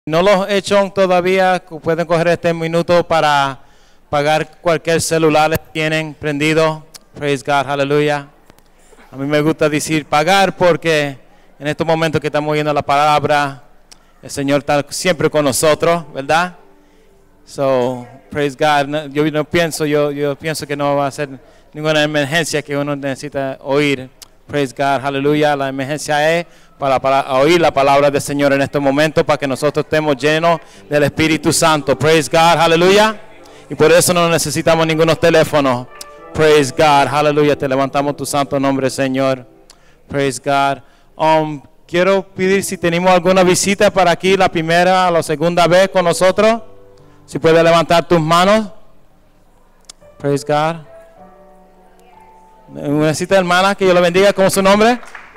No los he hecho todavía, pueden coger este minuto para pagar cualquier celular que tienen prendido. Praise God, aleluya. A mí me gusta decir pagar porque en estos momentos que estamos oyendo la palabra, el Señor está siempre con nosotros, ¿verdad? So, praise God. Yo pienso que no va a ser ninguna emergencia que uno necesita oír. Praise God, aleluya. La emergencia es para oír la palabra del Señor en estos momentos, para que nosotros estemos llenos del Espíritu Santo. Praise God, aleluya. Y por eso no necesitamos ningunos teléfonos. Praise God, aleluya. Te levantamos tu santo nombre, Señor. Praise God. Quiero pedir si tenemos alguna visita para aquí, la primera o la segunda vez con nosotros. Si puedes levantar tus manos. Praise God. Una visita, hermana, que Dios la bendiga. ¿Cómo es su nombre?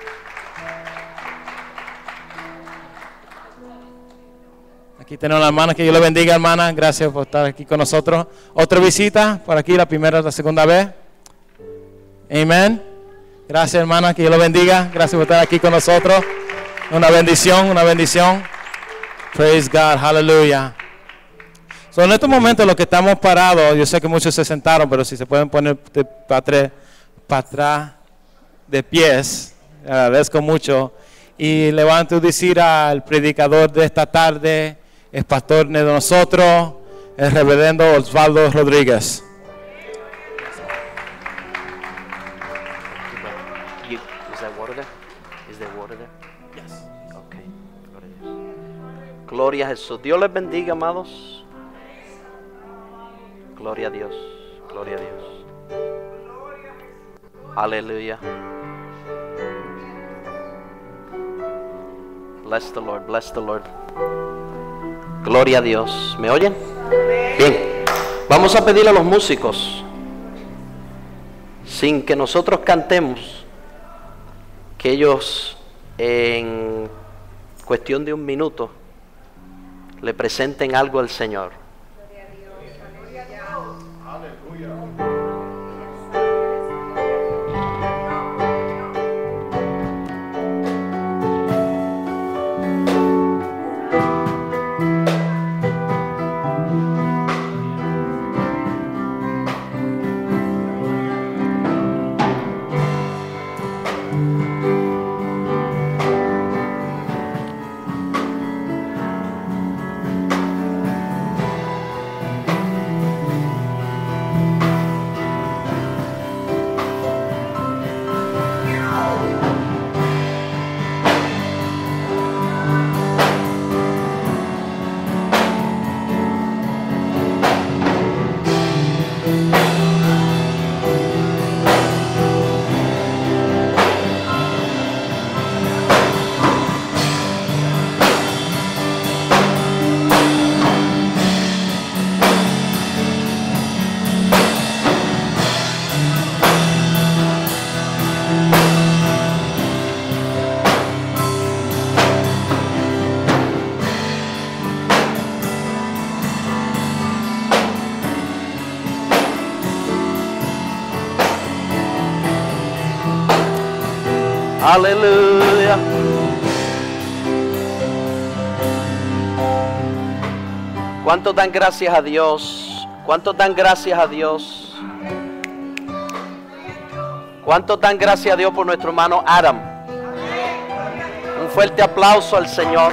Aquí tenemos a la hermana, que Dios la bendiga, hermana. Gracias por estar aquí con nosotros. Otra visita por aquí, la primera o la segunda vez. Amén. Gracias, hermana, que Dios la bendiga. Gracias por estar aquí con nosotros. Una bendición, una bendición. Praise God, aleluya. So, en estos momentos los que estamos parados, yo sé que muchos se sentaron, pero si se pueden poner para atrás de pies, agradezco mucho. Y levanto a decir al predicador de esta tarde, el pastor de nosotros, el reverendo Osvaldo Rodríguez. Is that water there? Is there water there? Yes. Okay. Gloria a Jesús. Dios les bendiga, amados. Gloria a Dios. Gloria a Dios. Aleluya. Bless the Lord. Bless the Lord. Gloria a Dios. ¿Me oyen? Bien. Vamos a pedirle a los músicos, sin que nosotros cantemos, que ellos en cuestión de un minuto le presenten algo al Señor. Aleluya. ¿Cuántos dan gracias a Dios? ¿Cuántos dan gracias a Dios? ¿Cuántos dan gracias a Dios por nuestro hermano Adam? Un fuerte aplauso al Señor.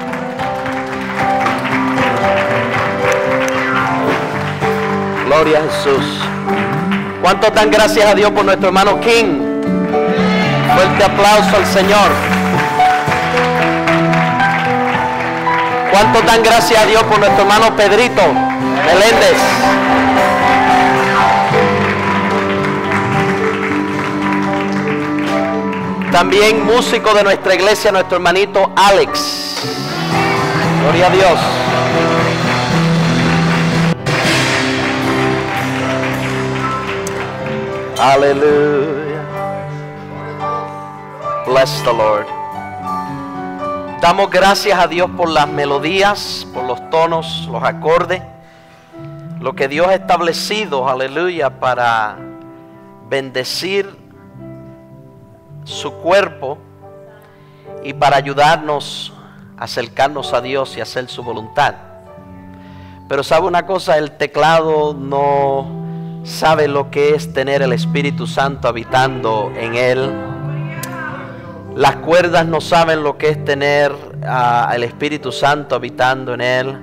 Gloria a Jesús. ¿Cuántos dan gracias a Dios por nuestro hermano King? Fuerte aplauso al Señor. ¿Cuántos dan gracias a Dios por nuestro hermano Pedrito Meléndez? También músico de nuestra iglesia, nuestro hermanito Alex. Gloria a Dios. Aleluya. Bless the Lord. Damos gracias a Dios por las melodías, por los tonos, los acordes, lo que Dios ha establecido, aleluya, para bendecir su cuerpo y para ayudarnos acercarnos a Dios y hacer su voluntad. Pero sabe una cosa, el teclado no sabe lo que es tener el Espíritu Santo habitando en él. Las cuerdas no saben lo que es tener al Espíritu Santo habitando en él.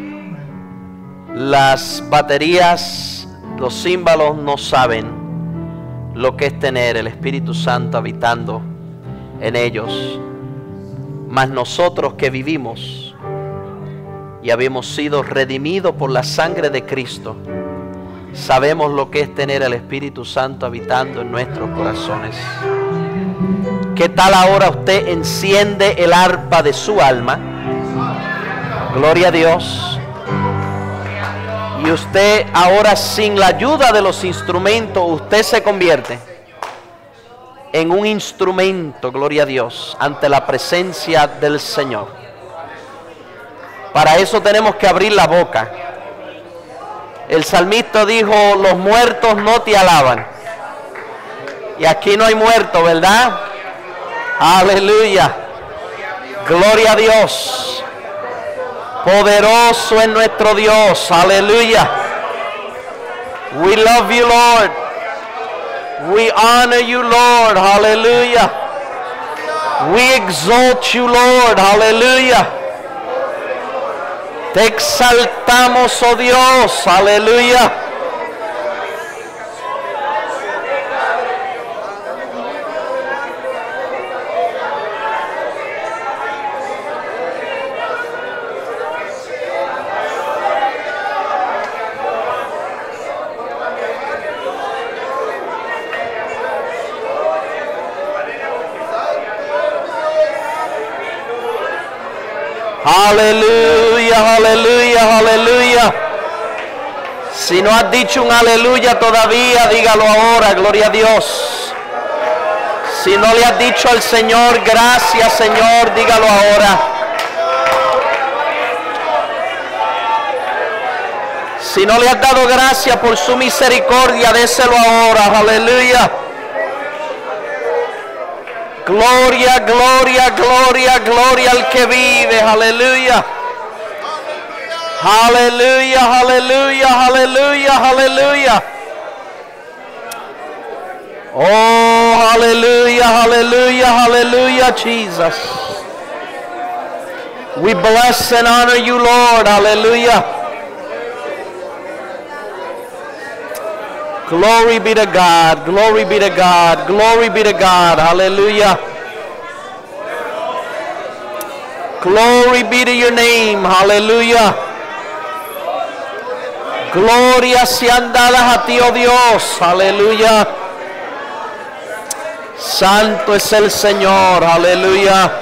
Las baterías, los címbalos no saben lo que es tener el Espíritu Santo habitando en ellos. Mas nosotros que vivimos y habíamos sido redimidos por la sangre de Cristo, sabemos lo que es tener el Espíritu Santo habitando en nuestros corazones. ¿Qué tal ahora usted enciende el arpa de su alma? Gloria a Dios. Y usted ahora, sin la ayuda de los instrumentos, usted se convierte en un instrumento, gloria a Dios, ante la presencia del Señor. Para eso tenemos que abrir la boca. El salmista dijo, los muertos no te alaban. Y aquí no hay muertos, ¿verdad? Aleluya. Gloria a Dios. Poderoso es nuestro Dios. Aleluya. We love you, Lord. We honor you, Lord. Aleluya. We exalt you, Lord. Aleluya. Te exaltamos, oh Dios. Aleluya. Aleluya, aleluya, aleluya. Si no has dicho un aleluya todavía, dígalo ahora, gloria a Dios. Si no le has dicho al Señor, gracias Señor, dígalo ahora. Si no le has dado gracias por su misericordia, déselo ahora, aleluya. Gloria, gloria, gloria, gloria al que vive, aleluya. Aleluya, aleluya, aleluya, aleluya. Oh, aleluya, aleluya, aleluya, Jesus. We bless and honor you, Lord, aleluya. Glory be to God, glory be to God, glory be to God, hallelujah. Glory be to your name, hallelujah. Gloria sean dadas a ti, oh Dios, aleluya. Santo es el Señor, aleluya.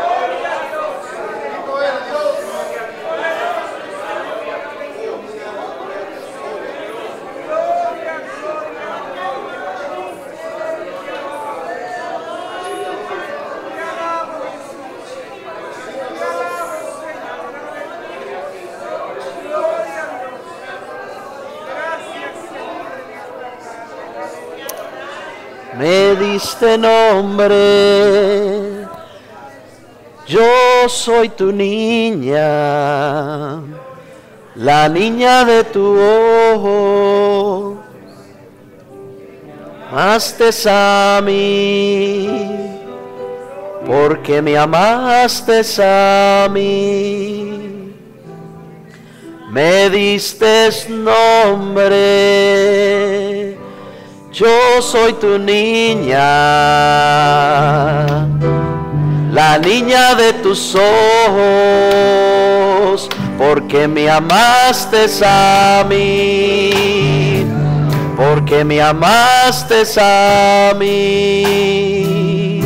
Me diste nombre, yo soy tu niña, la niña de tu ojo. Amaste a mí, porque me amaste a mí. Me diste nombre, yo soy tu niña, la niña de tus ojos, porque me amaste a mí, porque me amaste a mí.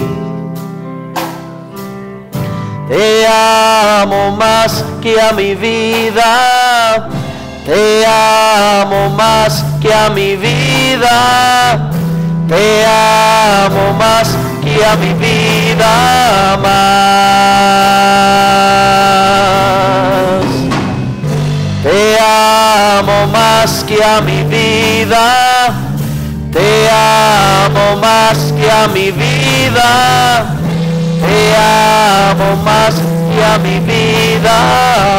Te amo más que a mi vida, te amo más que a mi vida, te amo más que a mi vida más. Te amo más que a mi vida, te amo más que a mi vida, te amo más y a mi vida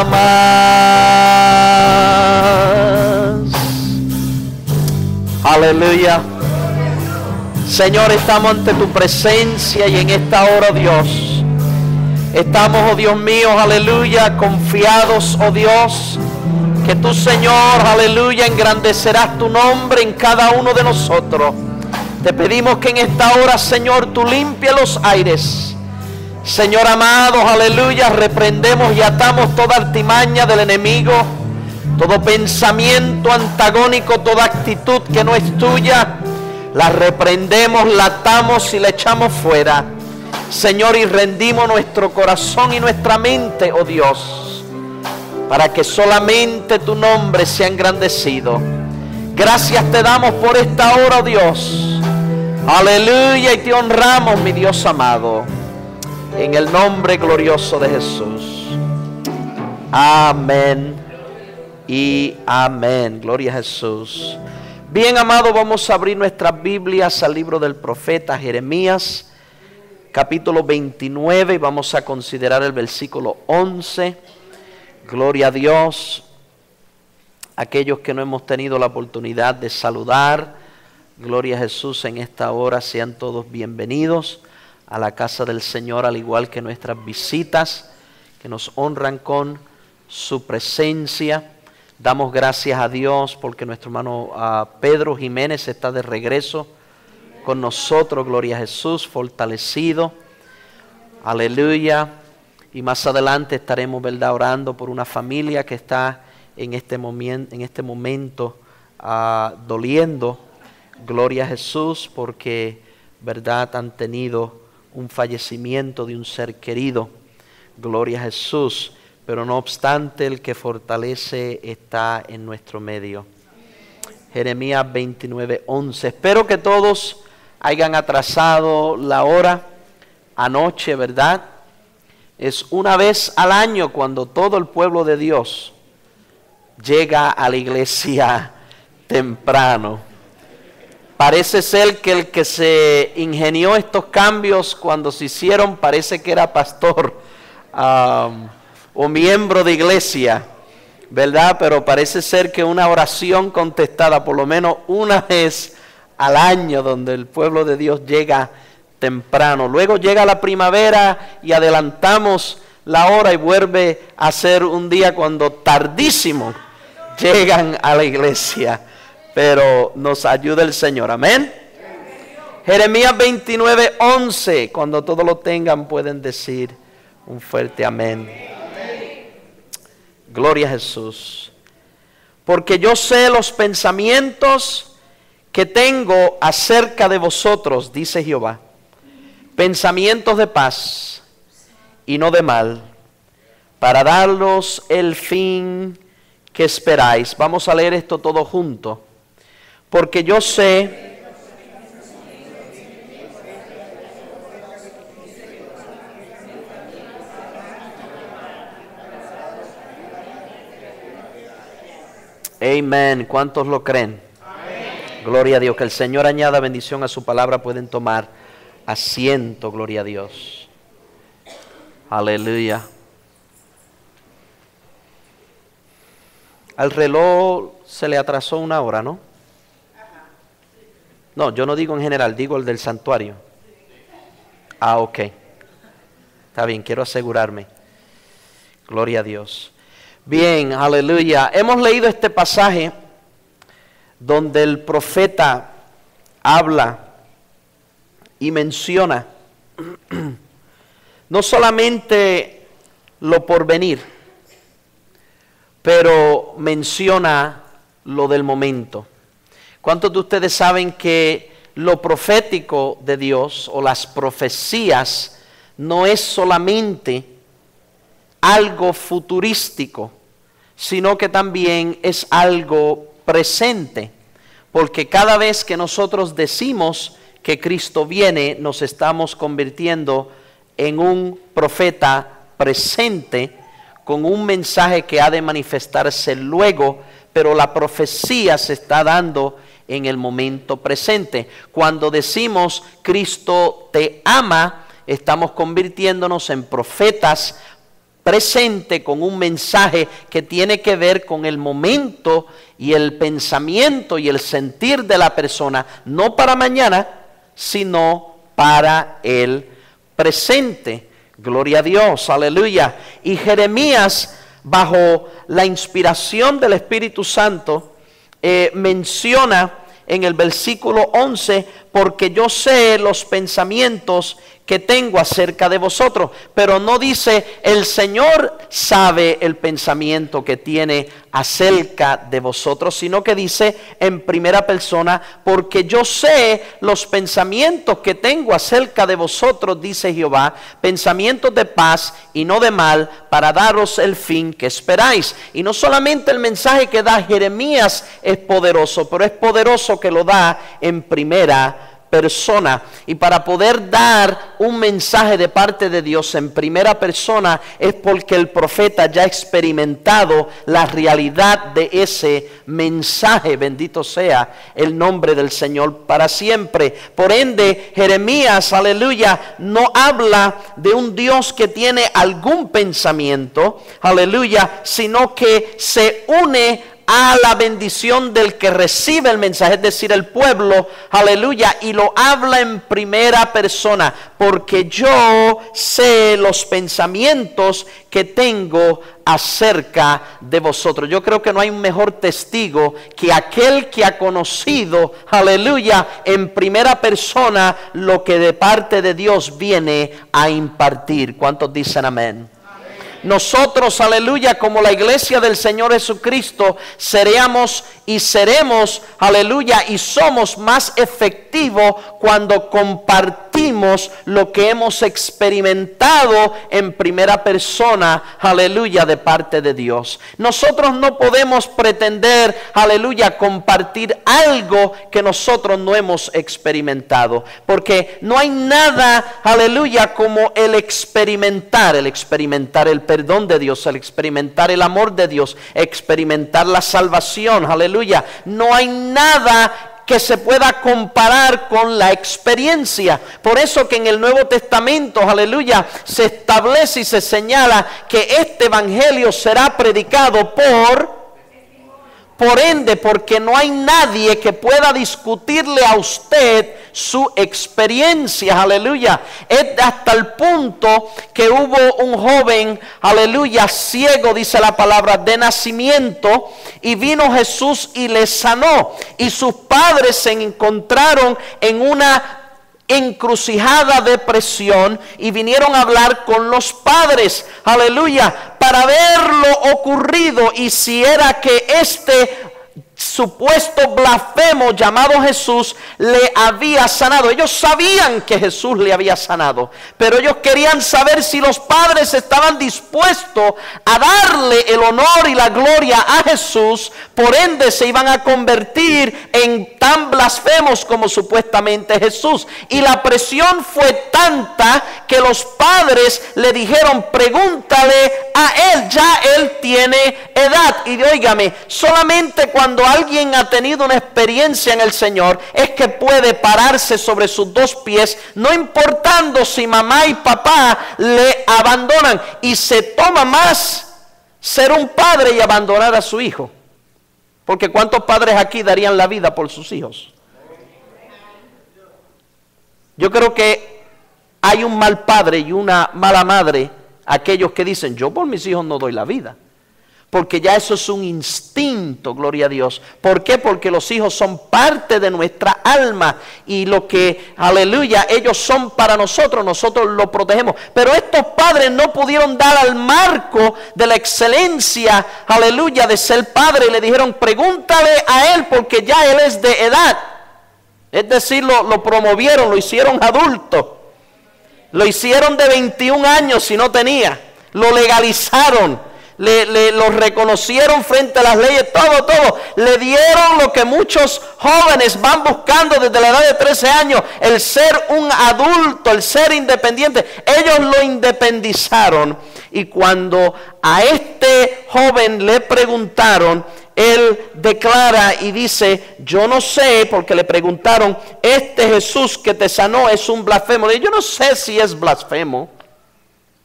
más. Aleluya. Señor, estamos ante tu presencia y en esta hora, Dios, estamos, oh Dios mío, aleluya, confiados, oh Dios, que tú, Señor, aleluya, engrandecerás tu nombre en cada uno de nosotros. Te pedimos que en esta hora, Señor, tú limpies los aires. Señor amado, aleluya, reprendemos y atamos toda artimaña del enemigo, todo pensamiento antagónico, toda actitud que no es tuya, la reprendemos, la atamos y la echamos fuera. Señor, y rendimos nuestro corazón y nuestra mente, oh Dios, para que solamente tu nombre sea engrandecido. Gracias te damos por esta hora, oh Dios. Aleluya, y te honramos, mi Dios amado, en el nombre glorioso de Jesús. Amén y amén. Gloria a Jesús. Bien, amado, vamos a abrir nuestras Biblias al libro del profeta Jeremías, capítulo 29, y vamos a considerar el versículo 11. Gloria a Dios. Aquellos que no hemos tenido la oportunidad de saludar, gloria a Jesús, en esta hora sean todos bienvenidos a la casa del Señor, al igual que nuestras visitas que nos honran con su presencia. Damos gracias a Dios porque nuestro hermano Pedro Jiménez está de regreso con nosotros, gloria a Jesús, fortalecido. Aleluya. Y más adelante estaremos, ¿verdad?, orando por una familia que está en este momento doliendo. Gloria a Jesús, porque, ¿verdad?, han tenido un fallecimiento de un ser querido. Gloria a Jesús. Pero no obstante, el que fortalece está en nuestro medio. Jeremías 29:11. Espero que todos hayan atrasado la hora anoche, ¿verdad? Es una vez al año cuando todo el pueblo de Dios llega a la iglesia temprano. Parece ser que el que se ingenió estos cambios cuando se hicieron parece que era pastor o miembro de iglesia, ¿verdad? Pero parece ser que una oración contestada por lo menos una vez al año, donde el pueblo de Dios llega temprano. Luego llega la primavera y adelantamos la hora y vuelve a ser un día cuando tardísimo llegan a la iglesia. Pero nos ayuda el Señor, amén. Jeremías 29:11. Cuando todos lo tengan pueden decir un fuerte amén. Gloria a Jesús. Porque yo sé los pensamientos que tengo acerca de vosotros, dice Jehová. Pensamientos de paz y no de mal, para daros el fin que esperáis. Vamos a leer esto todo junto. Porque yo sé amén. ¿Cuántos lo creen? Amén. Gloria a Dios. Que el Señor añada bendición a su palabra. Pueden tomar asiento. Gloria a Dios. Aleluya. Al reloj se le atrasó una hora, ¿no? No, yo no digo en general, digo el del santuario. Ah, ok. Está bien, quiero asegurarme. Gloria a Dios. Bien, aleluya. Hemos leído este pasaje donde el profeta habla y menciona no solamente lo porvenir, pero menciona lo del momento. ¿Cuántos de ustedes saben que lo profético de Dios o las profecías no es solamente algo futurístico, sino que también es algo presente? Porque cada vez que nosotros decimos que Cristo viene, nos estamos convirtiendo en un profeta presente con un mensaje que ha de manifestarse luego, pero la profecía se está dando en el momento presente. Cuando decimos Cristo te ama, estamos convirtiéndonos en profetas presente con un mensaje que tiene que ver con el momento y el pensamiento y el sentir de la persona, no para mañana, sino para el presente. Gloria a Dios, aleluya. Y Jeremías, bajo la inspiración del Espíritu Santo, menciona en el versículo 11, porque yo sé los pensamientos que tengo acerca de vosotros, pero no dice el Señor sabe el pensamiento que tiene acerca de vosotros, sino que dice en primera persona, porque yo sé los pensamientos que tengo acerca de vosotros, dice Jehová, pensamientos de paz y no de mal, para daros el fin que esperáis. Y no solamente el mensaje que da Jeremías es poderoso, pero es poderoso que lo da en primera persona. Y para poder dar un mensaje de parte de Dios en primera persona es porque el profeta ya ha experimentado la realidad de ese mensaje. Bendito sea el nombre del Señor para siempre. Por ende, Jeremías, aleluya, no habla de un Dios que tiene algún pensamiento, aleluya, sino que se une a la bendición del que recibe el mensaje, es decir, el pueblo, aleluya, y lo habla en primera persona, porque yo sé los pensamientos que tengo acerca de vosotros. Yo creo que no hay un mejor testigo que aquel que ha conocido, aleluya, en primera persona lo que de parte de Dios viene a impartir. ¿Cuántos dicen amén? Nosotros, aleluya, como la iglesia del Señor Jesucristo, seremos y seremos, aleluya, y somos más efectivos cuando compartimos lo que hemos experimentado en primera persona, aleluya, de parte de Dios. Nosotros no podemos pretender, aleluya, compartir algo que nosotros no hemos experimentado, porque no hay nada, aleluya, como el experimentar el perdón de Dios, el experimentar el amor de Dios, experimentar la salvación, aleluya. No hay nada que se pueda comparar con la experiencia. Por eso que en el Nuevo Testamento, aleluya, se establece y se señala que este evangelio será predicado por ende, porque no hay nadie que pueda discutirle a usted su experiencia, aleluya. Es hasta el punto que hubo un joven, aleluya, ciego, dice la palabra, de nacimiento, y vino Jesús y le sanó. Y sus padres se encontraron en una encrucijada de presión y vinieron a hablar con los padres, aleluya, para ver lo ocurrido y si era que este supuesto blasfemo llamado Jesús le había sanado. Ellos sabían que Jesús le había sanado, pero ellos querían saber si los padres estaban dispuestos a darle el honor y la gloria a Jesús. Por ende se iban a convertir en tan blasfemos como supuestamente Jesús. Y la presión fue tanta que los padres le dijeron: pregúntale a él, ya él tiene edad. Y óigame, solamente cuando alguien ha tenido una experiencia en el Señor es que puede pararse sobre sus dos pies, no importando si mamá y papá le abandonan. Y se toma más ser un padre y abandonar a su hijo, porque ¿cuántos padres aquí darían la vida por sus hijos? Yo creo que hay un mal padre y una mala madre, aquellos que dicen: yo por mis hijos no doy la vida, porque ya eso es un instinto, gloria a Dios. ¿Por qué? Porque los hijos son parte de nuestra alma y lo que, aleluya, ellos son para nosotros, nosotros lo protegemos. Pero estos padres no pudieron dar al marco de la excelencia, aleluya, de ser padre, y le dijeron: pregúntale a él porque ya él es de edad. Es decir, lo promovieron, lo hicieron adulto, lo hicieron de 21 años si no tenía, lo legalizaron, lo reconocieron frente a las leyes, todo, le dieron lo que muchos jóvenes van buscando desde la edad de 13 años, el ser un adulto, el ser independiente. Ellos lo independizaron, y cuando a este joven le preguntaron, él declara y dice: yo no sé, porque le preguntaron: este Jesús que te sanó es un blasfemo. Yo no sé si es blasfemo.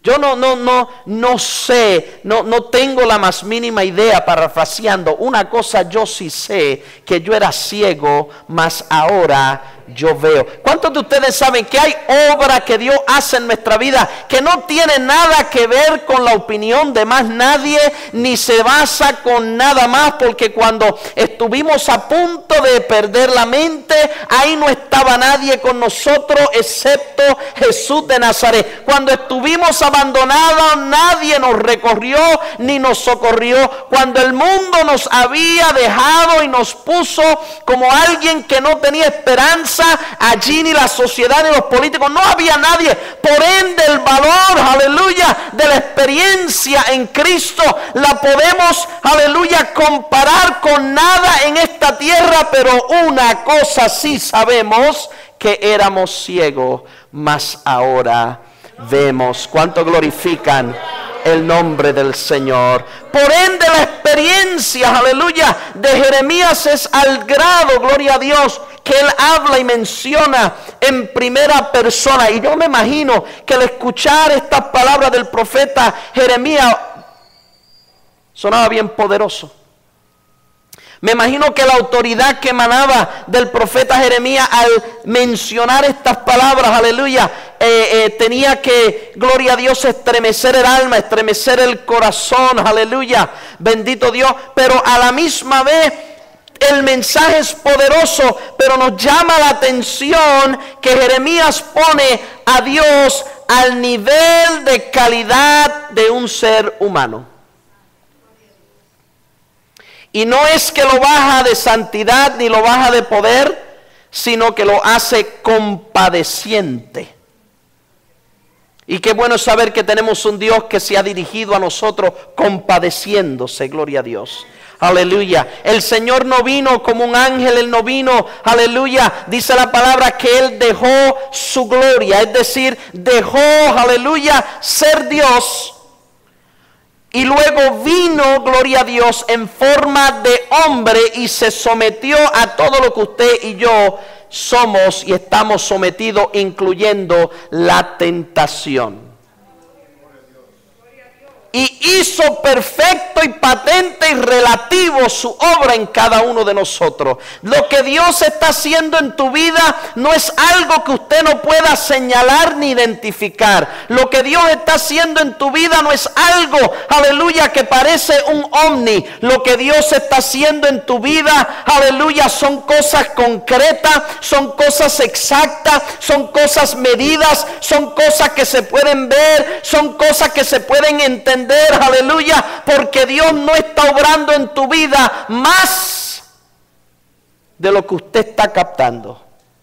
Yo no sé, no tengo la más mínima idea, parafraseando. Una cosa yo sí sé, que yo era ciego, mas ahora yo veo. ¿Cuántos de ustedes saben que hay obra que Dios hace en nuestra vida que no tiene nada que ver con la opinión de más nadie, ni se basa con nada más? Porque cuando estuvimos a punto de perder la mente, ahí no estaba nadie con nosotros excepto Jesús de Nazaret. Cuando estuvimos abandonados, nadie nos recorrió ni nos socorrió. Cuando el mundo nos había dejado y nos puso como alguien que no tenía esperanza, allí ni la sociedad ni los políticos, no había nadie. Por ende, el valor, aleluya, de la experiencia en Cristo la podemos, aleluya, comparar con nada en esta tierra. Pero una cosa sí sabemos, que éramos ciegos, mas ahora vemos. ¿Cuánto glorifican el nombre del Señor? Por ende, la experiencia, aleluya, de Jeremías es al grado, gloria a Dios, que él habla y menciona en primera persona. Y yo me imagino que al escuchar estas palabras del profeta Jeremías sonaba bien poderoso. Me imagino que la autoridad que emanaba del profeta Jeremías al mencionar estas palabras, aleluya, tenía que, gloria a Dios, estremecer el alma, estremecer el corazón, aleluya, bendito Dios. Pero a la misma vez el mensaje es poderoso, pero nos llama la atención que Jeremías pone a Dios al nivel de calidad de un ser humano. Y no es que lo baja de santidad ni lo baja de poder, sino que lo hace compadeciente. Y qué bueno saber que tenemos un Dios que se ha dirigido a nosotros compadeciéndose, gloria a Dios. Aleluya. El Señor no vino como un ángel, Él no vino, aleluya, dice la palabra que Él dejó su gloria, es decir, dejó, aleluya, ser Dios. Y luego vino, gloria a Dios, en forma de hombre y se sometió a todo lo que usted y yo somos y estamos sometidos, incluyendo la tentación. Y hizo perfecto y patente y relativo su obra en cada uno de nosotros. Lo que Dios está haciendo en tu vida no es algo que usted no pueda señalar ni identificar. Lo que Dios está haciendo en tu vida no es algo, aleluya, que parece un ovni. Lo que Dios está haciendo en tu vida, aleluya, son cosas concretas, son cosas exactas, son cosas medidas, son cosas que se pueden ver, son cosas que se pueden entender. Aleluya, porque Dios no está obrando en tu vida más de lo que usted está captando.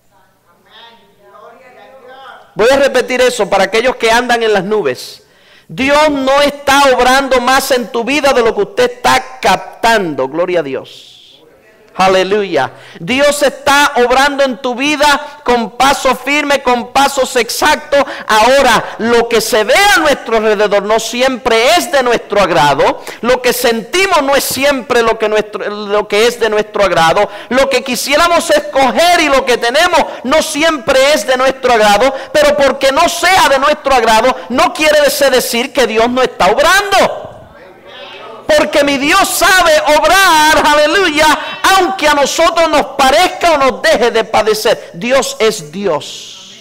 Voy a repetir eso para aquellos que andan en las nubes. Dios no está obrando más en tu vida de lo que usted está captando. Gloria a Dios. Aleluya. Dios está obrando en tu vida con pasos firmes, con pasos exactos. Ahora, lo que se ve a nuestro alrededor no siempre es de nuestro agrado. Lo que sentimos no es siempre lo que es de nuestro agrado. Lo que quisiéramos escoger y lo que tenemos no siempre es de nuestro agrado. Pero porque no sea de nuestro agrado, no quiere decir que Dios no está obrando. Porque mi Dios sabe obrar, aleluya, aunque a nosotros nos parezca o nos deje de padecer. Dios es Dios.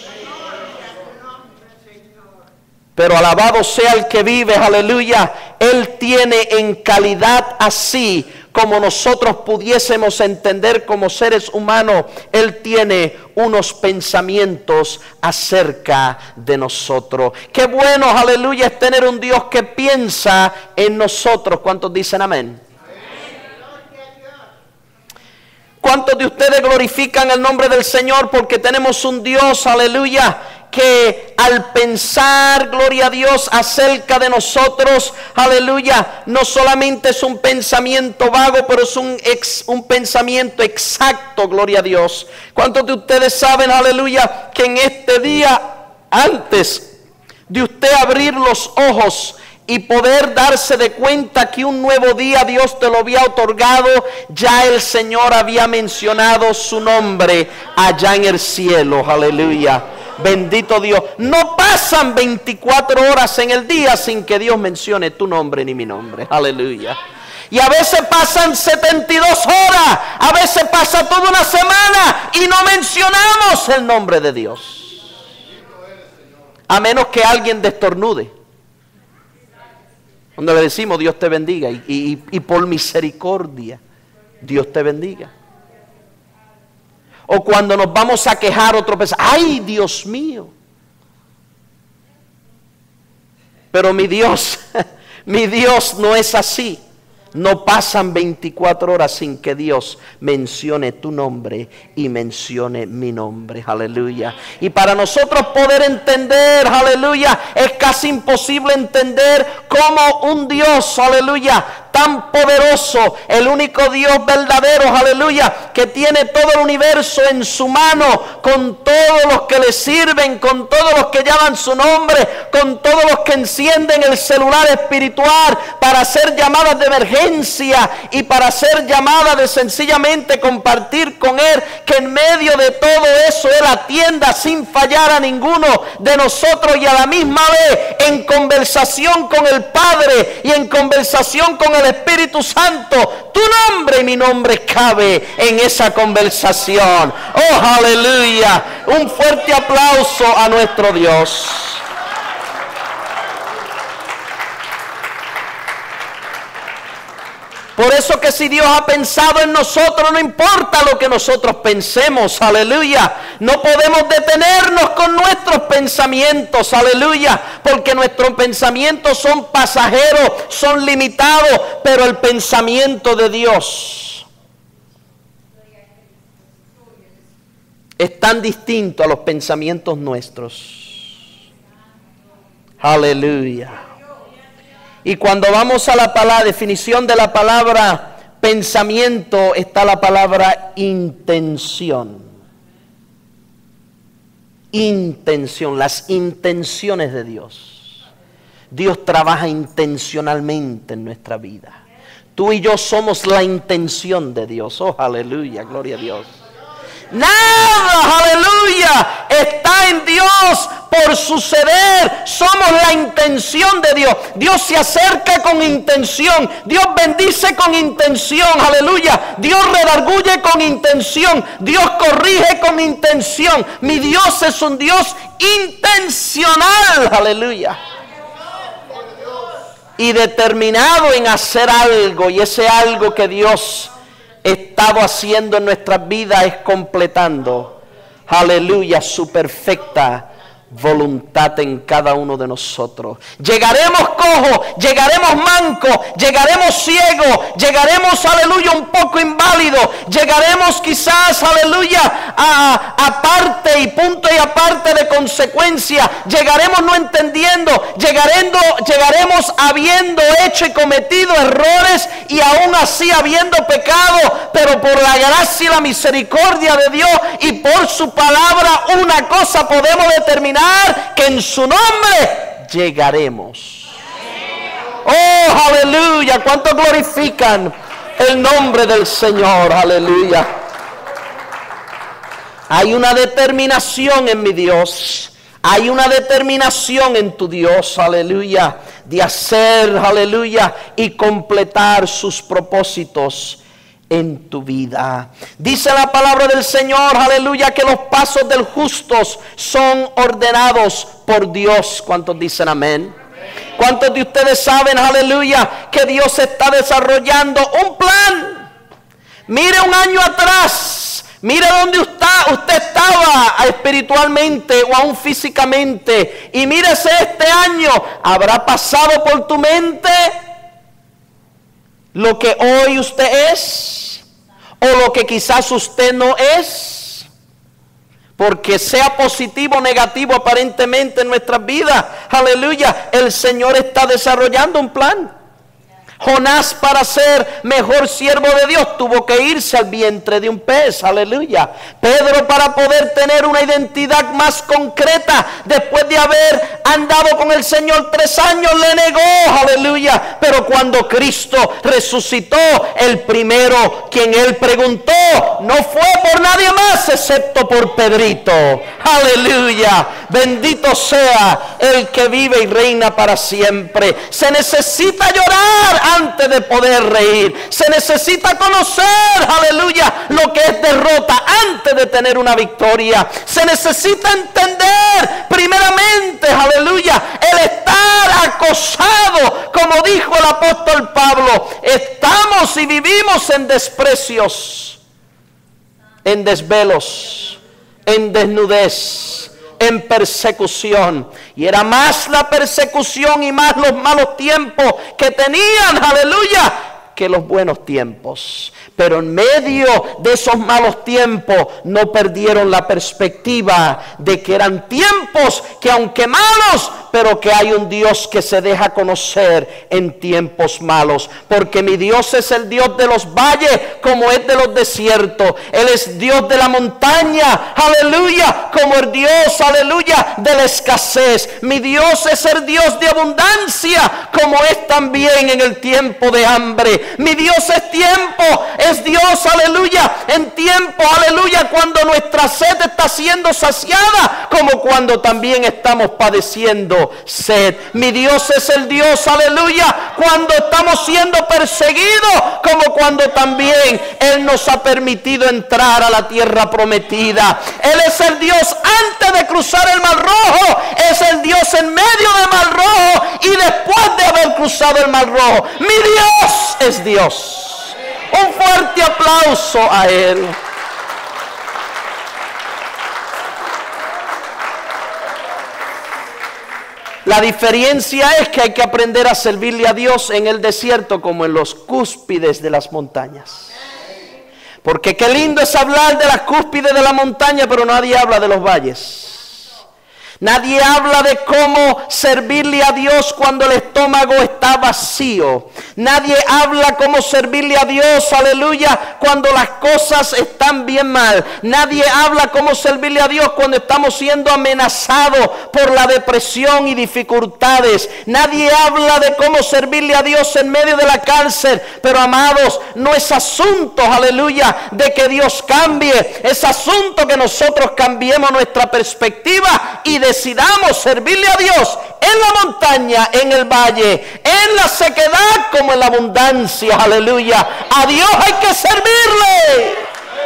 Pero alabado sea el que vive, aleluya. Él tiene en calidad así como nosotros pudiésemos entender como seres humanos. Él tiene unos pensamientos acerca de nosotros. Qué bueno, aleluya, es tener un Dios que piensa en nosotros. ¿Cuántos dicen amén? ¿Cuántos de ustedes glorifican el nombre del Señor? Porque tenemos un Dios, aleluya, que al pensar, gloria a Dios, acerca de nosotros, aleluya, no solamente es un pensamiento vago, pero es un pensamiento exacto, gloria a Dios. ¿Cuántos de ustedes saben, aleluya, que en este día, antes de usted abrir los ojos y poder darse de cuenta que un nuevo día Dios te lo había otorgado, ya el Señor había mencionado su nombre allá en el cielo? Aleluya. Bendito Dios. No pasan 24 horas en el día sin que Dios mencione tu nombre ni mi nombre. Aleluya. Y a veces pasan 72 horas, a veces pasa toda una semana y no mencionamos el nombre de Dios. A menos que alguien destornude, donde le decimos Dios te bendiga y por misericordia Dios te bendiga. O cuando nos vamos a quejar otro piensa, ay Dios mío. Pero mi Dios no es así. No pasan 24 horas sin que Dios mencione tu nombre y mencione mi nombre. Aleluya. Y para nosotros poder entender, aleluya, es casi imposible entender cómo un Dios, aleluya, tan poderoso, el único Dios verdadero, aleluya, que tiene todo el universo en su mano, con todos los que le sirven, con todos los que llaman su nombre, con todos los que encienden el celular espiritual para hacer llamadas de emergencia y para hacer llamadas de sencillamente compartir con Él, que en medio de todo eso Él atienda sin fallar a ninguno de nosotros y a la misma vez en conversación con el Padre y en conversación con el Espíritu Santo, tu nombre y mi nombre cabe en esa conversación. Oh, aleluya. Un fuerte aplauso a nuestro Dios. Por eso que si Dios ha pensado en nosotros, no importa lo que nosotros pensemos, aleluya. No podemos detenernos con nuestros pensamientos, aleluya. Porque nuestros pensamientos son pasajeros, son limitados, pero el pensamiento de Dios es tan distinto a los pensamientos nuestros. Aleluya. Y cuando vamos a la definición de la palabra pensamiento, está la palabra intención. Intención, las intenciones de Dios. Dios trabaja intencionalmente en nuestra vida. Tú y yo somos la intención de Dios. Oh, aleluya, gloria a Dios. Nada, aleluya, está en Dios por suceder. Somos la intención de Dios. Dios se acerca con intención. Dios bendice con intención, aleluya. Dios redarguye con intención. Dios corrige con intención. Mi Dios es un Dios intencional, aleluya. Y determinado en hacer algo. Y ese algo que Dios estado haciendo en nuestras vidas es completando, aleluya, su perfecta voluntad en cada uno de nosotros. Llegaremos cojos, llegaremos mancos, llegaremos ciegos, llegaremos, aleluya, un poco inválidos, llegaremos quizás, aleluya, aparte y punto y aparte de consecuencia, llegaremos no entendiendo, llegaremos habiendo hecho y cometido errores y aún así habiendo pecado, pero por la gracia y la misericordia de Dios y por su palabra, una cosa podemos determinar, que en su nombre llegaremos. Oh, aleluya. ¿Cuántos glorifican el nombre del Señor? Aleluya. Hay una determinación en mi Dios. Hay una determinación en tu Dios, aleluya, de hacer, aleluya, y completar sus propósitos en tu vida. Dice la palabra del Señor, aleluya, que los pasos del justo son ordenados por Dios. ¿Cuántos dicen amén? ¿Cuántos de ustedes saben, aleluya, que Dios está desarrollando un plan? Mire un año atrás, mire dónde usted estaba espiritualmente o aún físicamente, y mírese este año. ¿Habrá pasado por tu mente lo que hoy usted es? ¿O lo que quizás usted no es? Porque sea positivo o negativo aparentemente en nuestras vidas, aleluya, el Señor está desarrollando un plan. Jonás, para ser mejor siervo de Dios, tuvo que irse al vientre de un pez. Aleluya. Pedro, para poder tener una identidad más concreta, después de haber andado con el Señor 3 años, le negó. Aleluya. Pero cuando Cristo resucitó, el primero quien él preguntó no fue por nadie más excepto por Pedrito. Aleluya. Bendito sea el que vive y reina para siempre. Se necesita llorar antes de poder reír. Se necesita conocer, aleluya, lo que es derrota antes de tener una victoria. Se necesita entender primeramente, aleluya, el estar acosado, como dijo el apóstol Pablo. Estamos y vivimos en desprecios, en desvelos, en desnudez, en persecución. Y era más la persecución y más los malos tiempos que tenían, aleluya, que los buenos tiempos. Pero en medio de esos malos tiempos no perdieron la perspectiva de que eran tiempos que, aunque malos, pero que hay un Dios que se deja conocer en tiempos malos. Porque mi Dios es el Dios de los valles como es de los desiertos. Él es Dios de la montaña, aleluya, como el Dios, aleluya, de la escasez. Mi Dios es el Dios de abundancia, como es también en el tiempo de hambre. Mi Dios es Dios, aleluya, en tiempo, aleluya, cuando nuestra sed está siendo saciada, como cuando también estamos padeciendo sed. Mi Dios es el Dios, aleluya, cuando estamos siendo perseguidos, como cuando también Él nos ha permitido entrar a la tierra prometida. Él es el Dios antes de cruzar el Mar Rojo, es el Dios en medio del Mar Rojo y después de haber cruzado el Mar Rojo. Mi Dios es Dios. Un fuerte aplauso a Él. La diferencia es que hay que aprender a servirle a Dios en el desierto como en los cúspides de las montañas. Porque qué lindo es hablar de las cúspides de la montaña, pero nadie habla de los valles. Nadie habla de cómo servirle a Dios cuando el estómago está vacío. Nadie habla cómo servirle a Dios, aleluya, cuando las cosas están bien mal. Nadie habla cómo servirle a Dios cuando estamos siendo amenazados por la depresión y dificultades. Nadie habla de cómo servirle a Dios en medio de la cárcel. Pero amados, no es asunto, aleluya, de que Dios cambie. Es asunto que nosotros cambiemos nuestra perspectiva y decidamos servirle a Dios en la montaña, en el valle, en la sequedad como en la abundancia. Aleluya. A Dios hay que servirle.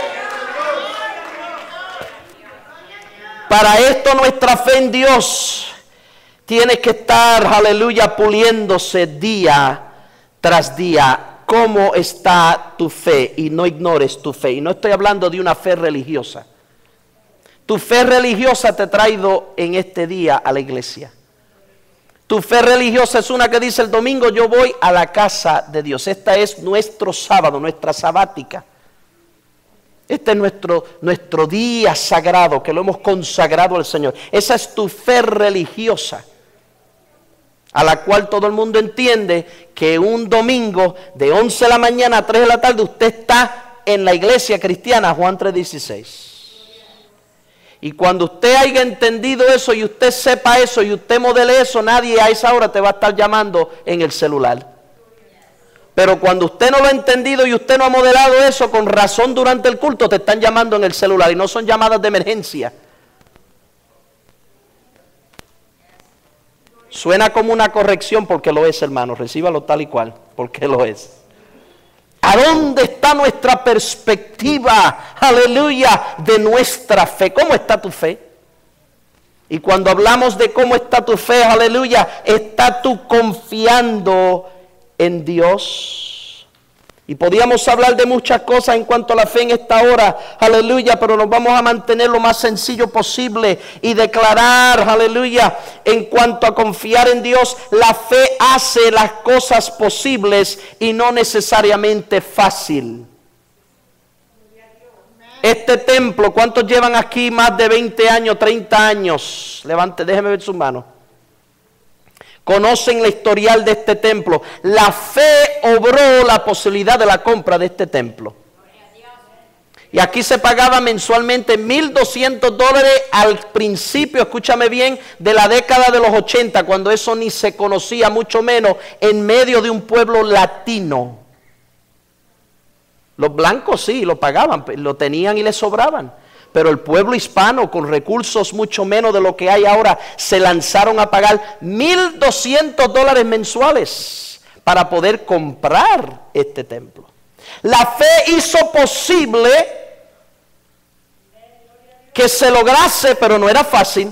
Para esto nuestra fe en Dios tiene que estar, aleluya, puliéndose día tras día. ¿Cómo está tu fe? Y no ignores tu fe. Y no estoy hablando de una fe religiosa. Tu fe religiosa te ha traído en este día a la iglesia. Tu fe religiosa es una que dice el domingo yo voy a la casa de Dios. Esta es nuestro sábado, nuestra sabática. Este es nuestro día sagrado que lo hemos consagrado al Señor. Esa es tu fe religiosa, a la cual todo el mundo entiende que un domingo de 11 de la mañana a 3 de la tarde usted está en la iglesia cristiana, Juan 3:16. Y cuando usted haya entendido eso y usted sepa eso y usted modele eso, nadie a esa hora te va a estar llamando en el celular. Pero cuando usted no lo ha entendido y usted no ha modelado eso, con razón durante el culto te están llamando en el celular y no son llamadas de emergencia. Suena como una corrección porque lo es, hermano. Recíbalo tal y cual, porque lo es. ¿A dónde está nuestra perspectiva, aleluya, de nuestra fe? ¿Cómo está tu fe? Y cuando hablamos de cómo está tu fe, aleluya, ¿estás tú confiando en Dios? Y podíamos hablar de muchas cosas en cuanto a la fe en esta hora, aleluya, pero nos vamos a mantener lo más sencillo posible y declarar, aleluya, en cuanto a confiar en Dios, la fe hace las cosas posibles y no necesariamente fácil. Este templo, ¿cuántos llevan aquí más de 20 años, 30 años? Levante, déjeme ver sus manos. conocen la historial de este templo. La fe obró la posibilidad de la compra de este templo. Y aquí se pagaba mensualmente $1,200 al principio, escúchame bien, de la década de los 80, cuando eso ni se conocía, mucho menos en medio de un pueblo latino. Los blancos sí, lo pagaban, lo tenían y les sobraban. Pero el pueblo hispano, con recursos mucho menos de lo que hay ahora, se lanzaron a pagar $1,200 mensuales para poder comprar este templo. La fe hizo posible que se lograse, pero no era fácil.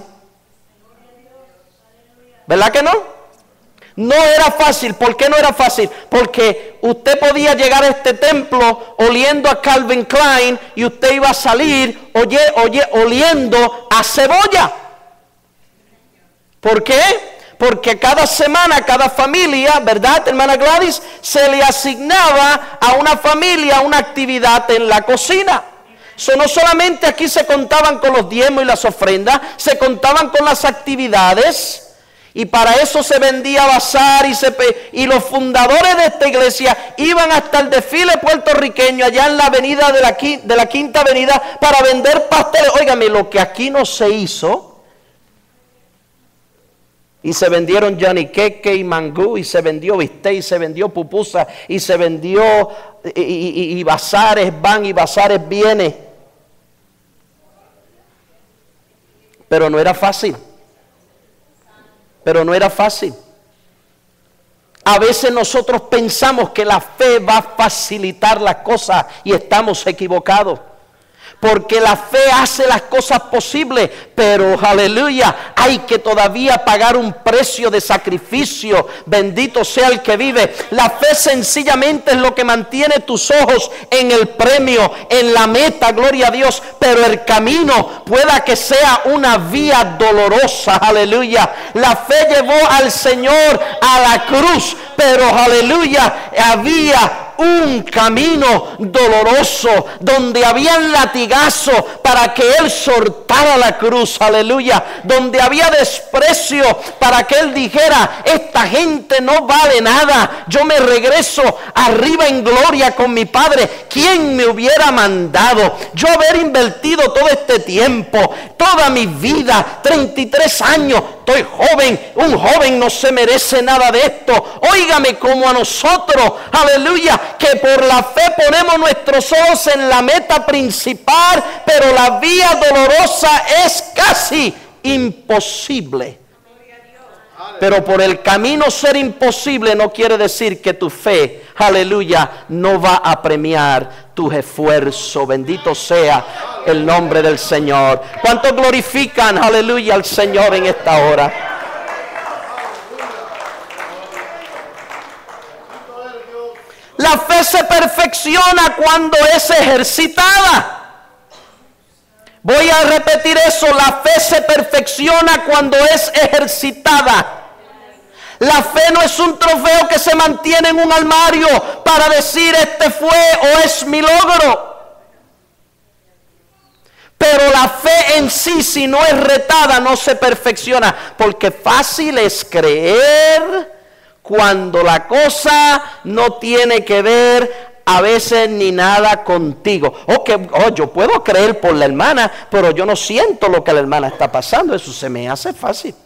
¿Verdad que no? No era fácil. ¿Por qué no era fácil? Porque usted podía llegar a este templo oliendo a Calvin Klein y usted iba a salir oliendo a cebolla. ¿Por qué? Porque cada semana, cada familia, ¿verdad, hermana Gladys? Se le asignaba a una familia una actividad en la cocina. No solamente aquí se contaban con los diezmos y las ofrendas, se contaban con las actividades. Y para eso se vendía bazar y los fundadores de esta iglesia iban hasta el desfile puertorriqueño allá en la avenida de la Quinta Avenida para vender pasteles. Óigame, lo que aquí no se hizo. Y se vendieron Johnny Queque y mangú, y se vendió bistec, y se vendió pupusa, y se vendió y bazares van y bazares vienen. Pero no era fácil. Pero no era fácil. A veces nosotros pensamos que la fe va a facilitar las cosas y estamos equivocados. Porque la fe hace las cosas posibles, pero aleluya, hay que todavía pagar un precio de sacrificio. Bendito sea el que vive. La fe sencillamente es lo que mantiene tus ojos en el premio, en la meta, gloria a Dios. Pero el camino pueda que sea una vía dolorosa, aleluya. La fe llevó al Señor a la cruz, pero aleluya, había un camino doloroso donde había latigazo para que Él soltara la cruz, aleluya, donde había desprecio para que Él dijera: esta gente no vale nada, yo me regreso arriba en gloria con mi Padre. ¿Quién me hubiera mandado yo haber invertido todo este tiempo, toda mi vida, 33 años? Estoy joven, un joven no se merece nada de esto. Óigame, como a nosotros, aleluya, que por la fe ponemos nuestros ojos en la meta principal, pero la vía dolorosa es casi imposible. Pero por el camino ser imposible no quiere decir que tu fe, aleluya, no va a premiar tus esfuerzos. Bendito sea el nombre del Señor. ¿Cuántos glorifican, aleluya, al Señor en esta hora? La fe se perfecciona cuando es ejercitada. Voy a repetir eso: la fe se perfecciona cuando es ejercitada. La fe no es un trofeo que se mantiene en un armario para decir este fue o es mi logro. Pero la fe en sí, si no es retada, no se perfecciona. Porque fácil es creer cuando la cosa no tiene que ver a veces ni nada contigo. Yo puedo creer por la hermana, pero yo no siento lo que la hermana está pasando. Eso se me hace fácil.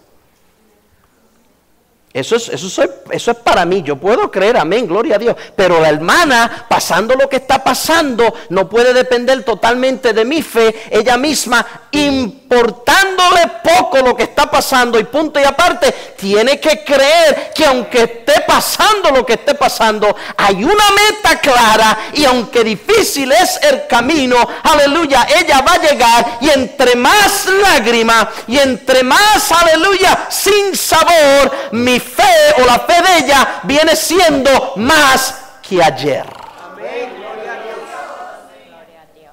Eso es para mí. Yo puedo creer, amén, gloria a Dios. Pero la hermana, pasando lo que está pasando, no puede depender totalmente de mi fe. Ella misma, importándole poco lo que está pasando y punto y aparte, tiene que creer que aunque esté pasando lo que esté pasando, hay una meta clara, y aunque difícil es el camino, aleluya, ella va a llegar. Y entre más lágrimas y entre más, aleluya, sin sabor, mi fe o la fe de ella viene siendo más que ayer. Amén. Gloria a Dios.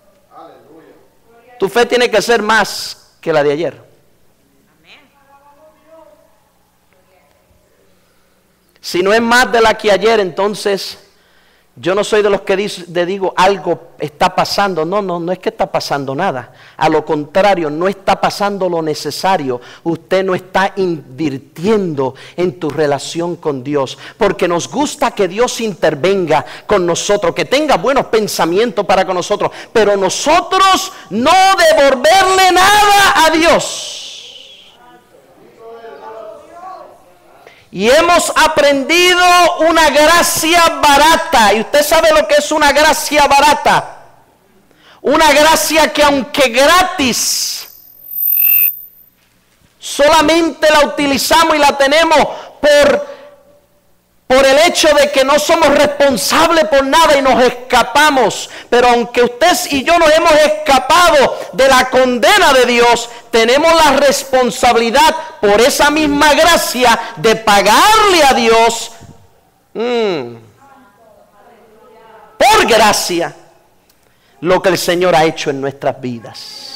Tu fe tiene que ser más que la de ayer. Amén. Si no es más de la que ayer, entonces Yo no soy de los que digo algo está pasando. No es que está pasando nada. A lo contrario, no está pasando lo necesario. Usted no está invirtiendo en tu relación con Dios. Porque nos gusta que Dios intervenga con nosotros, que tenga buenos pensamientos para con nosotros. Pero nosotros no devolverle nada a Dios. Y hemos aprendido una gracia barata. Y usted sabe lo que es una gracia barata. Una gracia que aunque gratis, solamente la utilizamos y la tenemos por el hecho de que no somos responsables por nada y nos escapamos. Pero aunque usted y yo nos hemos escapado de la condena de Dios, tenemos la responsabilidad por esa misma gracia de pagarle a Dios por gracia lo que el Señor ha hecho en nuestras vidas.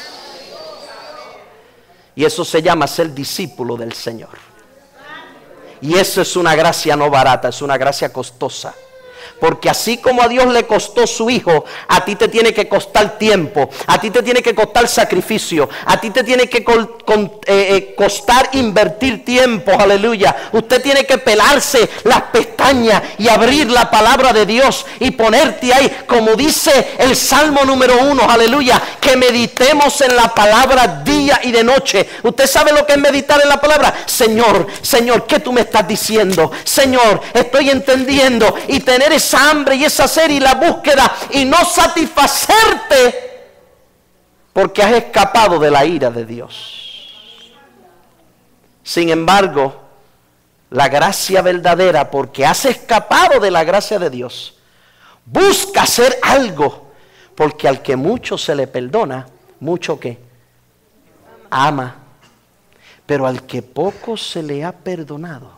Y eso se llama ser discípulo del Señor. Y eso es una gracia no barata, es una gracia costosa. Porque así como a Dios le costó su hijo, a ti te tiene que costar tiempo, a ti te tiene que costar sacrificio, a ti te tiene que costar invertir tiempo, aleluya. Usted tiene que pelarse las pestañas y abrir la palabra de Dios y ponerte ahí, como dice el Salmo número 1, aleluya, que meditemos en la palabra día y de noche. ¿Usted sabe lo que es meditar en la palabra? Señor, ¿qué tú me estás diciendo? Señor, estoy entendiendo, y tener esa hambre y esa sed y la búsqueda y no satisfacerte porque has escapado de la ira de Dios. Sin embargo, la gracia verdadera, porque has escapado de la gracia de Dios, busca hacer algo, porque al que mucho se le perdona, mucho que ama, pero al que poco se le ha perdonado,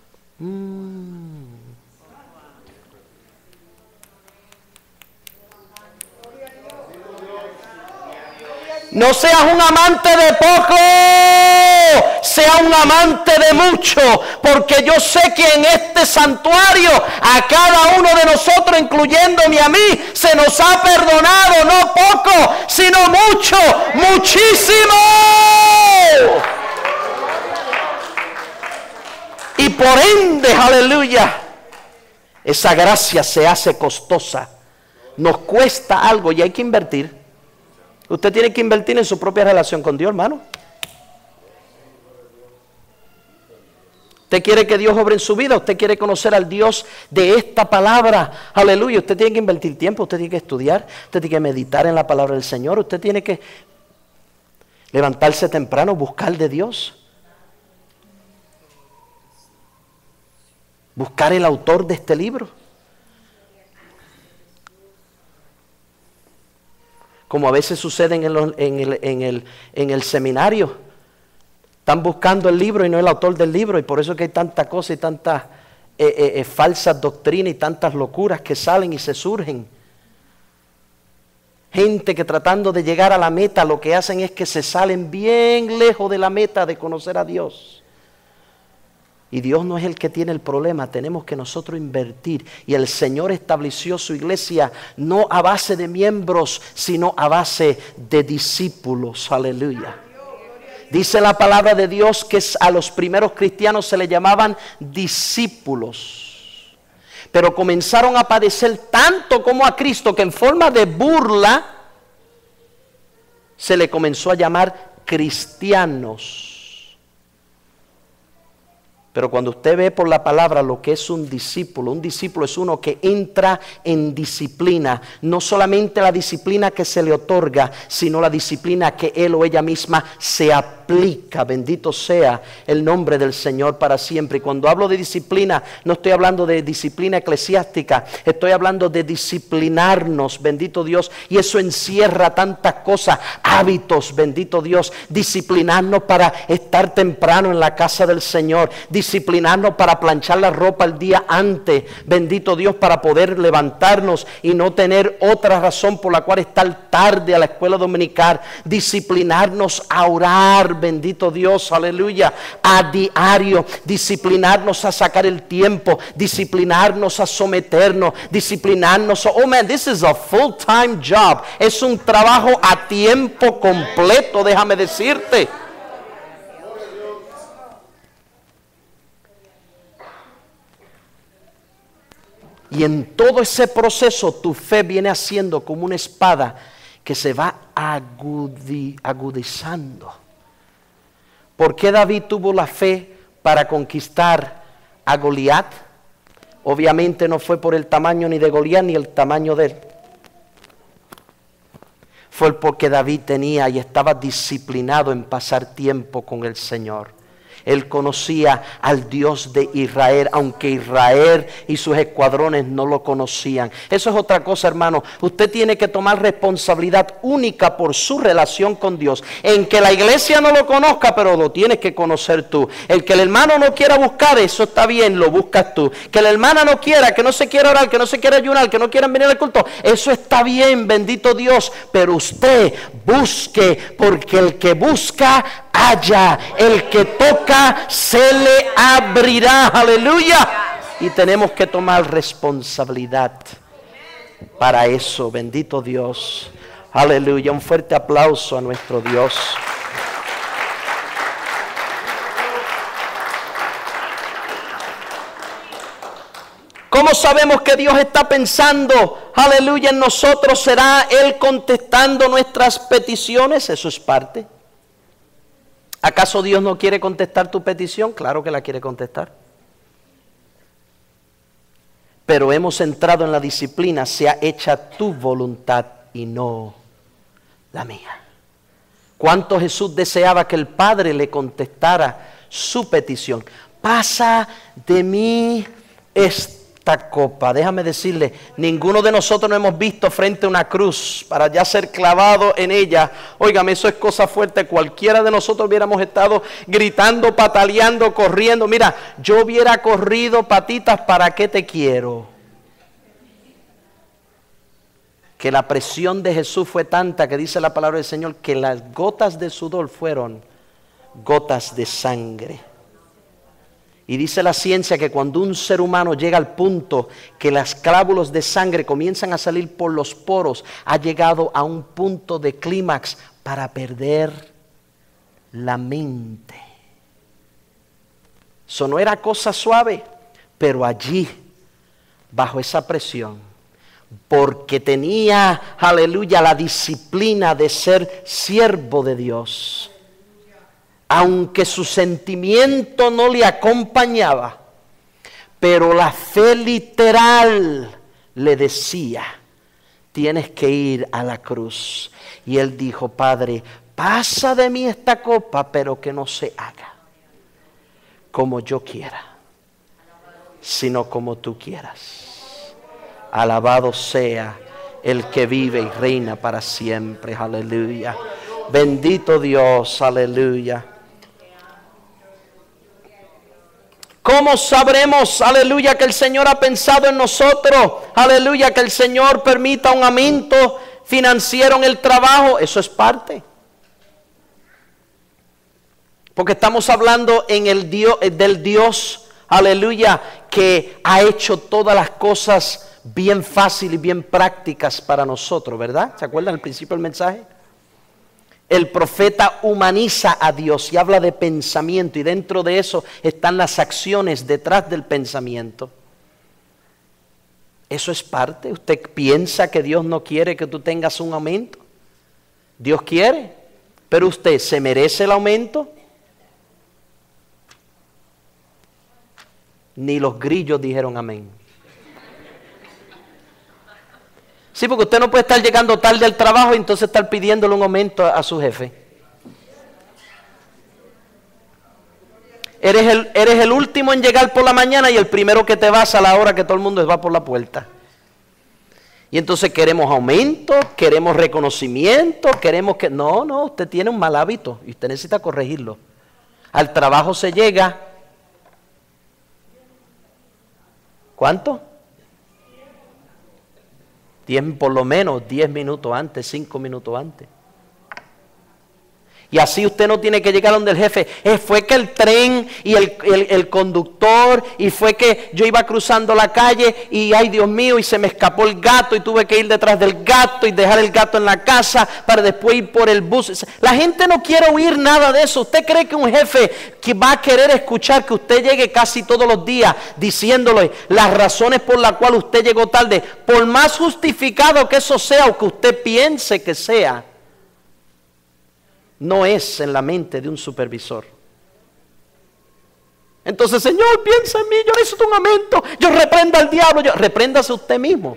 no seas un amante de poco, sea un amante de mucho, porque yo sé que en este santuario a cada uno de nosotros, incluyéndome a mí, se nos ha perdonado no poco, sino mucho, muchísimo. Y por ende, aleluya, esa gracia se hace costosa, nos cuesta algo y hay que invertir. Usted tiene que invertir en su propia relación con Dios, hermano. Usted quiere que Dios obre en su vida, usted quiere conocer al Dios de esta palabra, aleluya. Usted tiene que invertir tiempo, usted tiene que estudiar, usted tiene que meditar en la palabra del Señor, usted tiene que levantarse temprano, buscar de Dios, buscar el autor de este libro. Como a veces sucede en el seminario. Están buscando el libro y no el autor del libro. Y por eso que hay tanta cosa y tantas falsas doctrinas y tantas locuras que salen y se surgen. Gente que tratando de llegar a la meta, lo que hacen es que se salen bien lejos de la meta de conocer a Dios. Y Dios no es el que tiene el problema, tenemos que nosotros invertir. Y el Señor estableció su iglesia no a base de miembros, sino a base de discípulos. Aleluya. Dice la palabra de Dios que a los primeros cristianos se le llamaban discípulos. Pero comenzaron a padecer tanto como a Cristo que en forma de burla se le comenzó a llamar cristianos. Pero cuando usted ve por la palabra lo que es un discípulo es uno que entra en disciplina. No solamente la disciplina que se le otorga, sino la disciplina que él o ella misma se aplica. Bendito sea el nombre del Señor para siempre. Y cuando hablo de disciplina, no estoy hablando de disciplina eclesiástica, estoy hablando de disciplinarnos, bendito Dios. Y eso encierra tantas cosas, hábitos, bendito Dios. Disciplinarnos para estar temprano en la casa del Señor, disciplinarnos para planchar la ropa el día antes, bendito Dios, para poder levantarnos y no tener otra razón por la cual estar tarde a la escuela dominical, disciplinarnos a orar, orar, bendito Dios, aleluya, a diario, disciplinarnos a sacar el tiempo, disciplinarnos a someternos, disciplinarnos. Oh man, this is a full-time job. Es un trabajo a tiempo completo, déjame decirte. Y en todo ese proceso tu fe viene haciendo como una espada que se va agudizando. ¿Por qué David tuvo la fe para conquistar a Goliat? Obviamente no fue por el tamaño ni de Goliat ni el tamaño de él. Fue porque David tenía y estaba disciplinado en pasar tiempo con el Señor. Él conocía al Dios de Israel, aunque Israel y sus escuadrones no lo conocían. Eso es otra cosa, hermano. Usted tiene que tomar responsabilidad única por su relación con Dios. En que la iglesia no lo conozca, pero lo tienes que conocer tú. El que el hermano no quiera buscar, eso está bien, lo buscas tú. Que la hermana no quiera, que no se quiera orar, que no se quiera ayunar, que no quieran venir al culto, eso está bien, bendito Dios. Pero usted busque, porque el que busca, halla, el que toca se le abrirá, aleluya. Y tenemos que tomar responsabilidad para eso, bendito Dios, aleluya. Un fuerte aplauso a nuestro Dios. ¿Cómo sabemos que Dios está pensando, aleluya, en nosotros? ¿Será Él contestando nuestras peticiones? Eso es parte. ¿Acaso Dios no quiere contestar tu petición? Claro que la quiere contestar. Pero hemos entrado en la disciplina, sea hecha tu voluntad y no la mía. ¿Cuánto Jesús deseaba que el Padre le contestara su petición? Pasa de mí esta copa. Déjame decirle, ninguno de nosotros nos hemos visto frente a una cruz para ya ser clavado en ella. Óigame, eso es cosa fuerte. Cualquiera de nosotros hubiéramos estado gritando, pataleando, corriendo. Mira, yo hubiera corrido, patitas, ¿para qué te quiero? Que la presión de Jesús fue tanta que dice la palabra del Señor que las gotas de sudor fueron gotas de sangre. Y dice la ciencia que cuando un ser humano llega al punto que las clábulos de sangre comienzan a salir por los poros, ha llegado a un punto de clímax para perder la mente. Eso no era cosa suave, pero allí, bajo esa presión, porque tenía, aleluya, la disciplina de ser siervo de Dios, aunque su sentimiento no le acompañaba, pero la fe literal le decía, tienes que ir a la cruz. Y él dijo, Padre, pasa de mí esta copa, pero que no se haga como yo quiera, sino como tú quieras. Alabado sea el que vive y reina para siempre, aleluya. Bendito Dios, aleluya. ¿Cómo sabremos, aleluya, que el Señor ha pensado en nosotros? Aleluya, que el Señor permita un aumento financiero en el trabajo. Eso es parte. Porque estamos hablando en el Dios, del Dios, aleluya, que ha hecho todas las cosas bien fáciles y bien prácticas para nosotros, ¿verdad? ¿Se acuerdan al principio del mensaje? El profeta humaniza a Dios y habla de pensamiento, y dentro de eso están las acciones detrás del pensamiento. Eso es parte. ¿Usted piensa que Dios no quiere que tú tengas un aumento? Dios quiere, pero usted ¿se merece el aumento? Ni los grillos dijeron amén. Sí, porque usted no puede estar llegando tarde al trabajo y entonces estar pidiéndole un aumento a su jefe. Eres el último en llegar por la mañana y el primero que te vas a la hora que todo el mundo va por la puerta. Y entonces queremos aumento, queremos reconocimiento, queremos que... No, usted tiene un mal hábito y usted necesita corregirlo. Al trabajo se llega... ¿Cuánto? Por lo menos 10 minutos antes, 5 minutos antes. Y así usted no tiene que llegar donde el jefe. Fue que el tren y el conductor, y fue que yo iba cruzando la calle y ay Dios mío, y se me escapó el gato y tuve que ir detrás del gato y dejar el gato en la casa para después ir por el bus. La gente no quiere oír nada de eso. ¿Usted cree que un jefe que va a querer escuchar que usted llegue casi todos los días diciéndole las razones por las cuales usted llegó tarde, por más justificado que eso sea o que usted piense que sea? No es en la mente de un supervisor. Entonces, Señor, piensa en mí, yo necesito un aumento, yo reprenda al diablo, repréndase usted mismo.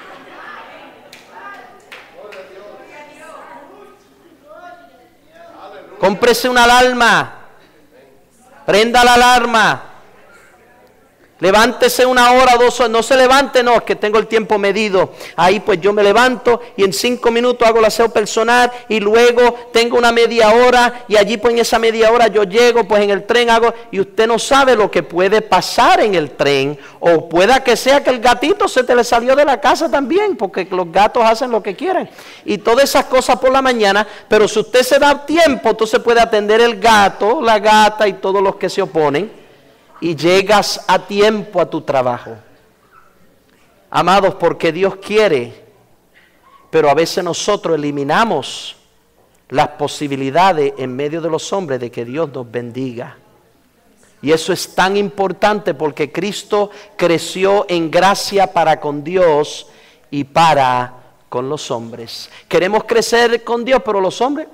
Cómprese una alarma, prenda la alarma, levántese 1 hora, 2 horas, no se levante, no, es que tengo el tiempo medido. Ahí pues yo me levanto y en 5 minutos hago el aseo personal y luego tengo una media hora y allí pues en esa media hora yo llego, pues en el tren hago, y usted no sabe lo que puede pasar en el tren, o pueda que sea que el gatito se te le salió de la casa también, porque los gatos hacen lo que quieren y todas esas cosas por la mañana. Pero si usted se da tiempo, entonces puede atender el gato, la gata y todos los que se oponen, y llegas a tiempo a tu trabajo. Amados, porque Dios quiere, pero a veces nosotros eliminamos las posibilidades en medio de los hombres de que Dios nos bendiga. Y eso es tan importante porque Cristo creció en gracia para con Dios y para con los hombres. Queremos crecer con Dios, pero los hombres...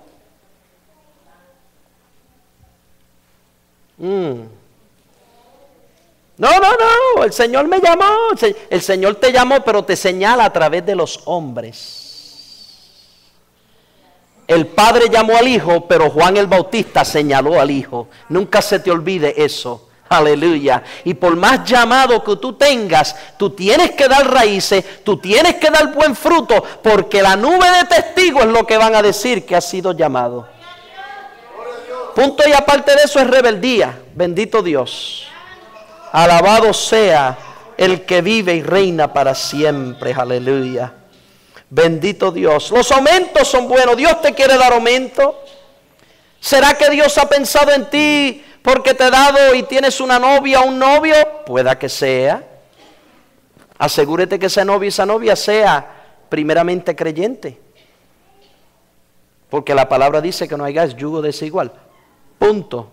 No, el Señor me llamó, el Señor te llamó, pero te señala a través de los hombres. El Padre llamó al Hijo, pero Juan el Bautista señaló al Hijo. Nunca se te olvide eso. Aleluya. Y por más llamado que tú tengas, tú tienes que dar raíces, tú tienes que dar buen fruto, porque la nube de testigos es lo que van a decir que has sido llamado. Punto y aparte de eso es rebeldía. Bendito Dios. Alabado sea el que vive y reina para siempre. Aleluya. Bendito Dios. Los aumentos son buenos. Dios te quiere dar aumento. ¿Será que Dios ha pensado en ti porque te ha dado y tienes una novia o un novio? Pueda que sea. Asegúrate que ese novio y esa novia sea primeramente creyente. Porque la palabra dice que no hagáis yugo desigual. Punto.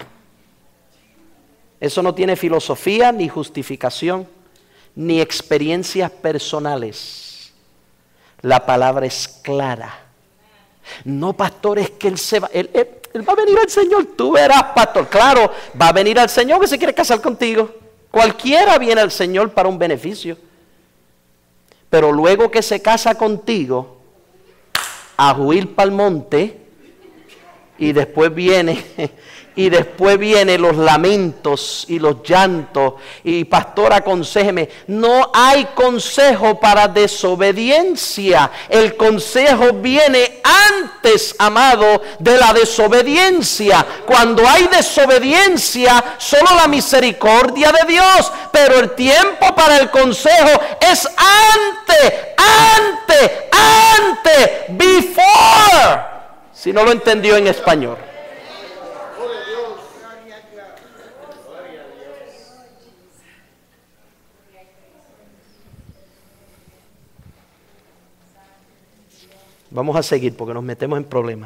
Eso no tiene filosofía, ni justificación, ni experiencias personales. La palabra es clara. No, pastor, es que él va a venir al Señor. Tú verás, pastor. Claro, va a venir al Señor que se quiere casar contigo. Cualquiera viene al Señor para un beneficio. Pero luego que se casa contigo, a huir para el monte, y después viene los lamentos y los llantos. Y pastor, aconséjeme. No hay consejo para desobediencia. El consejo viene antes, amado, de la desobediencia. Cuando hay desobediencia, solo la misericordia de Dios. Pero el tiempo para el consejo es antes, before. Si no lo entendió en español. Vamos a seguir porque nos metemos en problemas.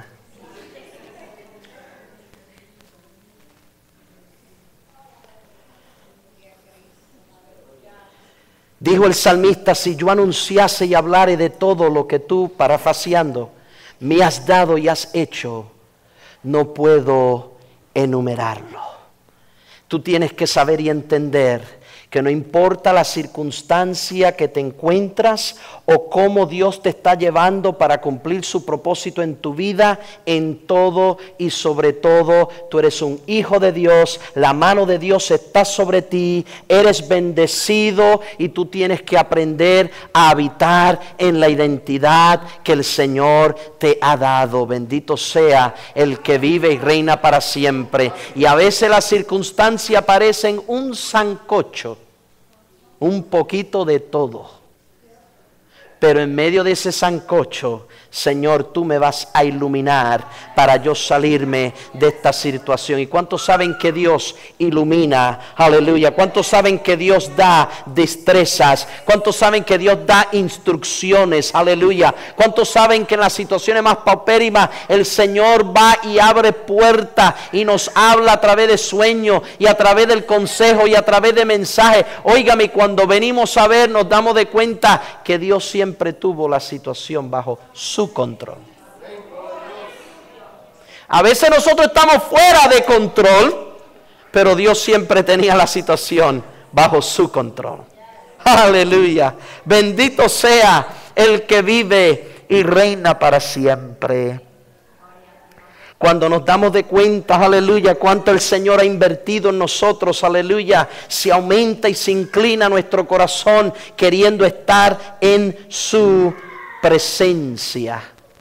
Dijo el salmista: si yo anunciase y hablare de todo lo que tú, parafraseando, me has dado y has hecho, no puedo enumerarlo. Tú tienes que saber y entender que no importa la circunstancia que te encuentras o cómo Dios te está llevando para cumplir su propósito en tu vida, en todo y sobre todo, tú eres un hijo de Dios, la mano de Dios está sobre ti, eres bendecido y tú tienes que aprender a habitar en la identidad que el Señor te ha dado. Bendito sea el que vive y reina para siempre. Y a veces las circunstancias parecen un sancocho, un poquito de todo. Pero en medio de ese sancocho, Señor, tú me vas a iluminar para yo salirme de esta situación. ¿Y cuántos saben que Dios ilumina? Aleluya. ¿Cuántos saben que Dios da destrezas? ¿Cuántos saben que Dios da instrucciones? Aleluya. ¿Cuántos saben que en las situaciones más paupérrimas el Señor va y abre puertas y nos habla a través de sueños y a través del consejo y a través de mensajes? Óigame, cuando venimos a ver nos damos de cuenta que Dios siempre tuvo la situación bajo su control. A veces nosotros estamos fuera de control, pero Dios siempre tenía la situación bajo su control. Aleluya. Bendito sea el que vive y reina para siempre. Cuando nos damos de cuenta, aleluya, cuánto el Señor ha invertido en nosotros, aleluya, se aumenta y se inclina nuestro corazón queriendo estar en su presencia.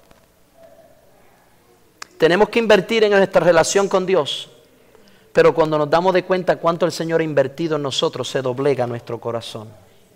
Tenemos que invertir en nuestra relación con Dios, pero cuando nos damos de cuenta cuánto el Señor ha invertido en nosotros, se doblega nuestro corazón.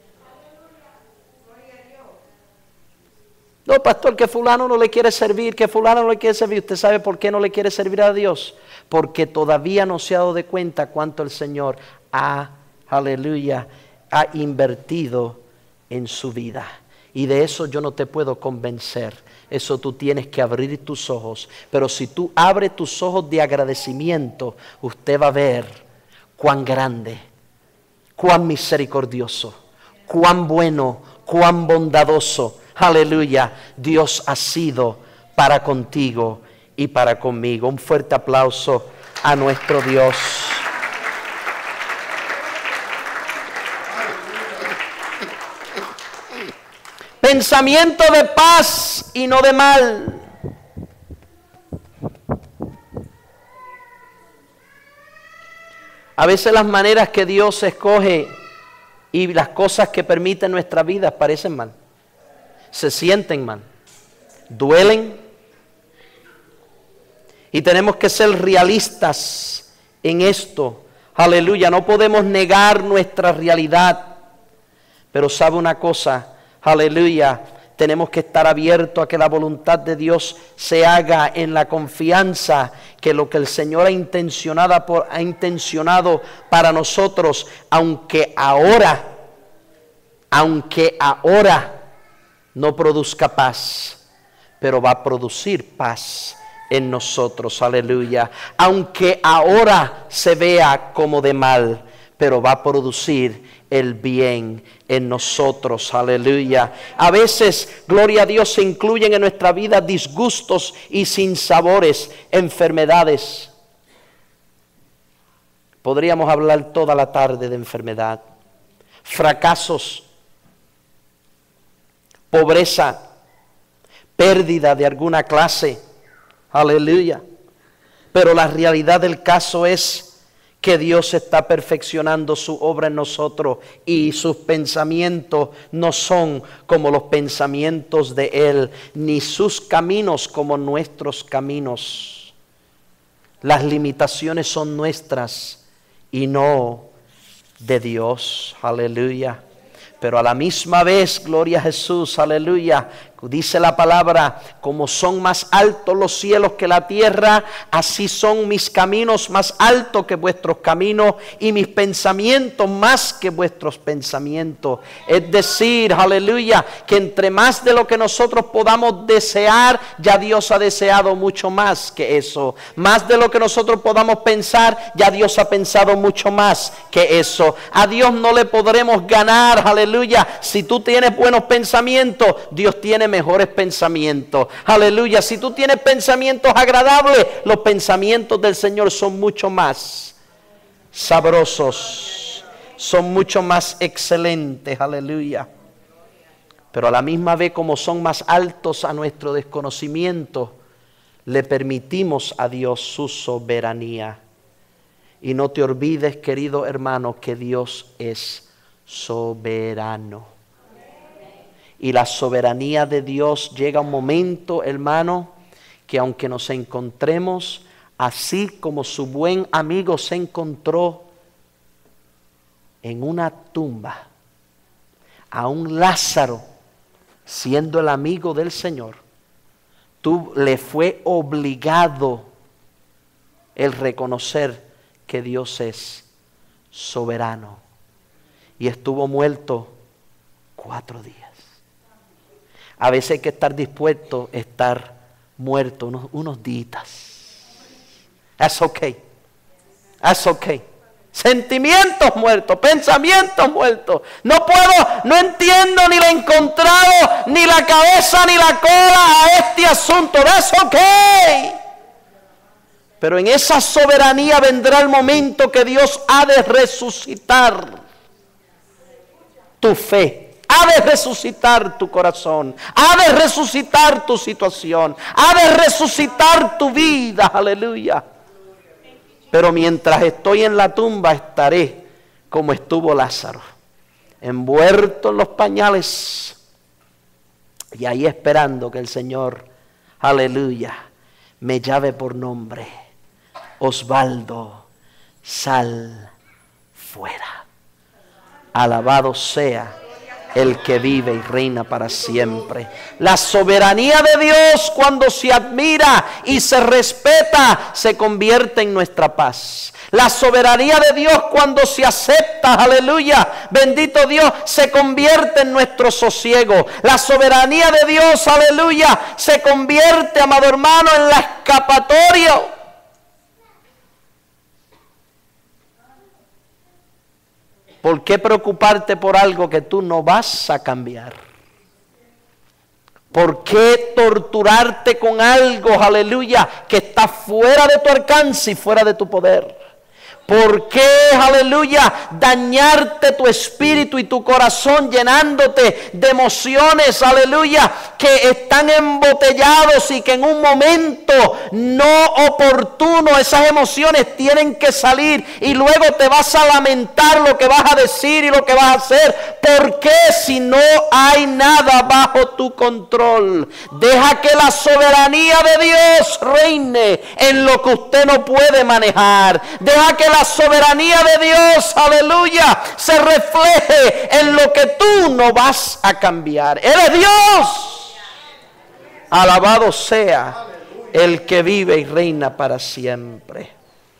No, pastor, que fulano no le quiere servir, que fulano no le quiere servir. ¿Usted sabe por qué no le quiere servir a Dios? Porque todavía no se ha dado de cuenta cuánto el Señor ha, aleluya, ha invertido en su vida. Y de eso yo no te puedo convencer. Eso tú tienes que abrir tus ojos. Pero si tú abres tus ojos de agradecimiento, usted va a ver cuán grande, cuán misericordioso, cuán bueno, cuán bondadoso, aleluya, Dios ha sido para contigo y para conmigo. Un fuerte aplauso a nuestro Dios. Pensamiento de paz y no de mal. A veces las maneras que Dios escoge y las cosas que permiten nuestra vida parecen mal. Se sienten mal, duelen, y tenemos que ser realistas en esto. Aleluya, no podemos negar nuestra realidad, pero sabe una cosa, aleluya, tenemos que estar abiertos a que la voluntad de Dios se haga en la confianza que lo que el Señor ha intencionado para nosotros, aunque ahora no produzca paz, pero va a producir paz en nosotros, aleluya. Aunque ahora se vea como de mal, pero va a producir el bien en nosotros, aleluya. A veces, gloria a Dios, se incluyen en nuestra vida disgustos y sinsabores, enfermedades. Podríamos hablar toda la tarde de enfermedad, fracasos, pobreza, pérdida de alguna clase, aleluya. Pero la realidad del caso es que Dios está perfeccionando su obra en nosotros y sus pensamientos no son como los pensamientos de Él, ni sus caminos como nuestros caminos. Las limitaciones son nuestras y no de Dios, aleluya. Pero a la misma vez, gloria a Jesús, aleluya, dice la palabra, como son más altos los cielos que la tierra, así son mis caminos más altos que vuestros caminos y mis pensamientos más que vuestros pensamientos. Es decir, aleluya, que entre más de lo que nosotros podamos desear, ya Dios ha deseado mucho más que eso. Más de lo que nosotros podamos pensar, ya Dios ha pensado mucho más que eso. A Dios no le podremos ganar, aleluya. Si tú tienes buenos pensamientos, Dios tiene mejores pensamientos. Aleluya. Si tú tienes pensamientos agradables, los pensamientos del Señor son mucho más sabrosos, son mucho más excelentes. Aleluya. Pero a la misma vez, como son más altos a nuestro desconocimiento, le permitimos a Dios su soberanía. Y no te olvides, querido hermano, que Dios es soberano. Y la soberanía de Dios llega un momento, hermano, que aunque nos encontremos así como su buen amigo se encontró en una tumba, a un Lázaro siendo el amigo del Señor, le fue obligado el reconocer que Dios es soberano. Y estuvo muerto 4 días. A veces hay que estar dispuesto a estar muerto unos días. That's okay. That's okay. Sentimientos muertos, pensamientos muertos. No entiendo ni le he encontrado ni la cabeza ni la cola a este asunto. That's okay. Pero en esa soberanía vendrá el momento que Dios ha de resucitar tu fe, ha de resucitar tu corazón, ha de resucitar tu situación, ha de resucitar tu vida. Aleluya. Pero mientras estoy en la tumba estaré como estuvo Lázaro, envuelto en los pañales y ahí esperando que el Señor, aleluya, me llame por nombre. Osvaldo, sal fuera. Alabado sea el que vive y reina para siempre. La soberanía de Dios, cuando se admira y se respeta, se convierte en nuestra paz. La soberanía de Dios, cuando se acepta, aleluya, bendito Dios, se convierte en nuestro sosiego. La soberanía de Dios, aleluya, se convierte, amado hermano, en la escapatoria. ¿Por qué preocuparte por algo que tú no vas a cambiar? ¿Por qué torturarte con algo, aleluya, que está fuera de tu alcance y fuera de tu poder? ¿Por qué, aleluya, dañarte tu espíritu y tu corazón llenándote de emociones, aleluya, que están embotellados y que en un momento no oportuno esas emociones tienen que salir y luego te vas a lamentar lo que vas a decir y lo que vas a hacer? ¿Por qué si no hay nada bajo tu control? Deja que la soberanía de Dios reine en lo que usted no puede manejar. Deja que la soberanía de Dios, aleluya, se refleje en lo que tú no vas a cambiar. Él es Dios. Alabado sea el que vive y reina para siempre.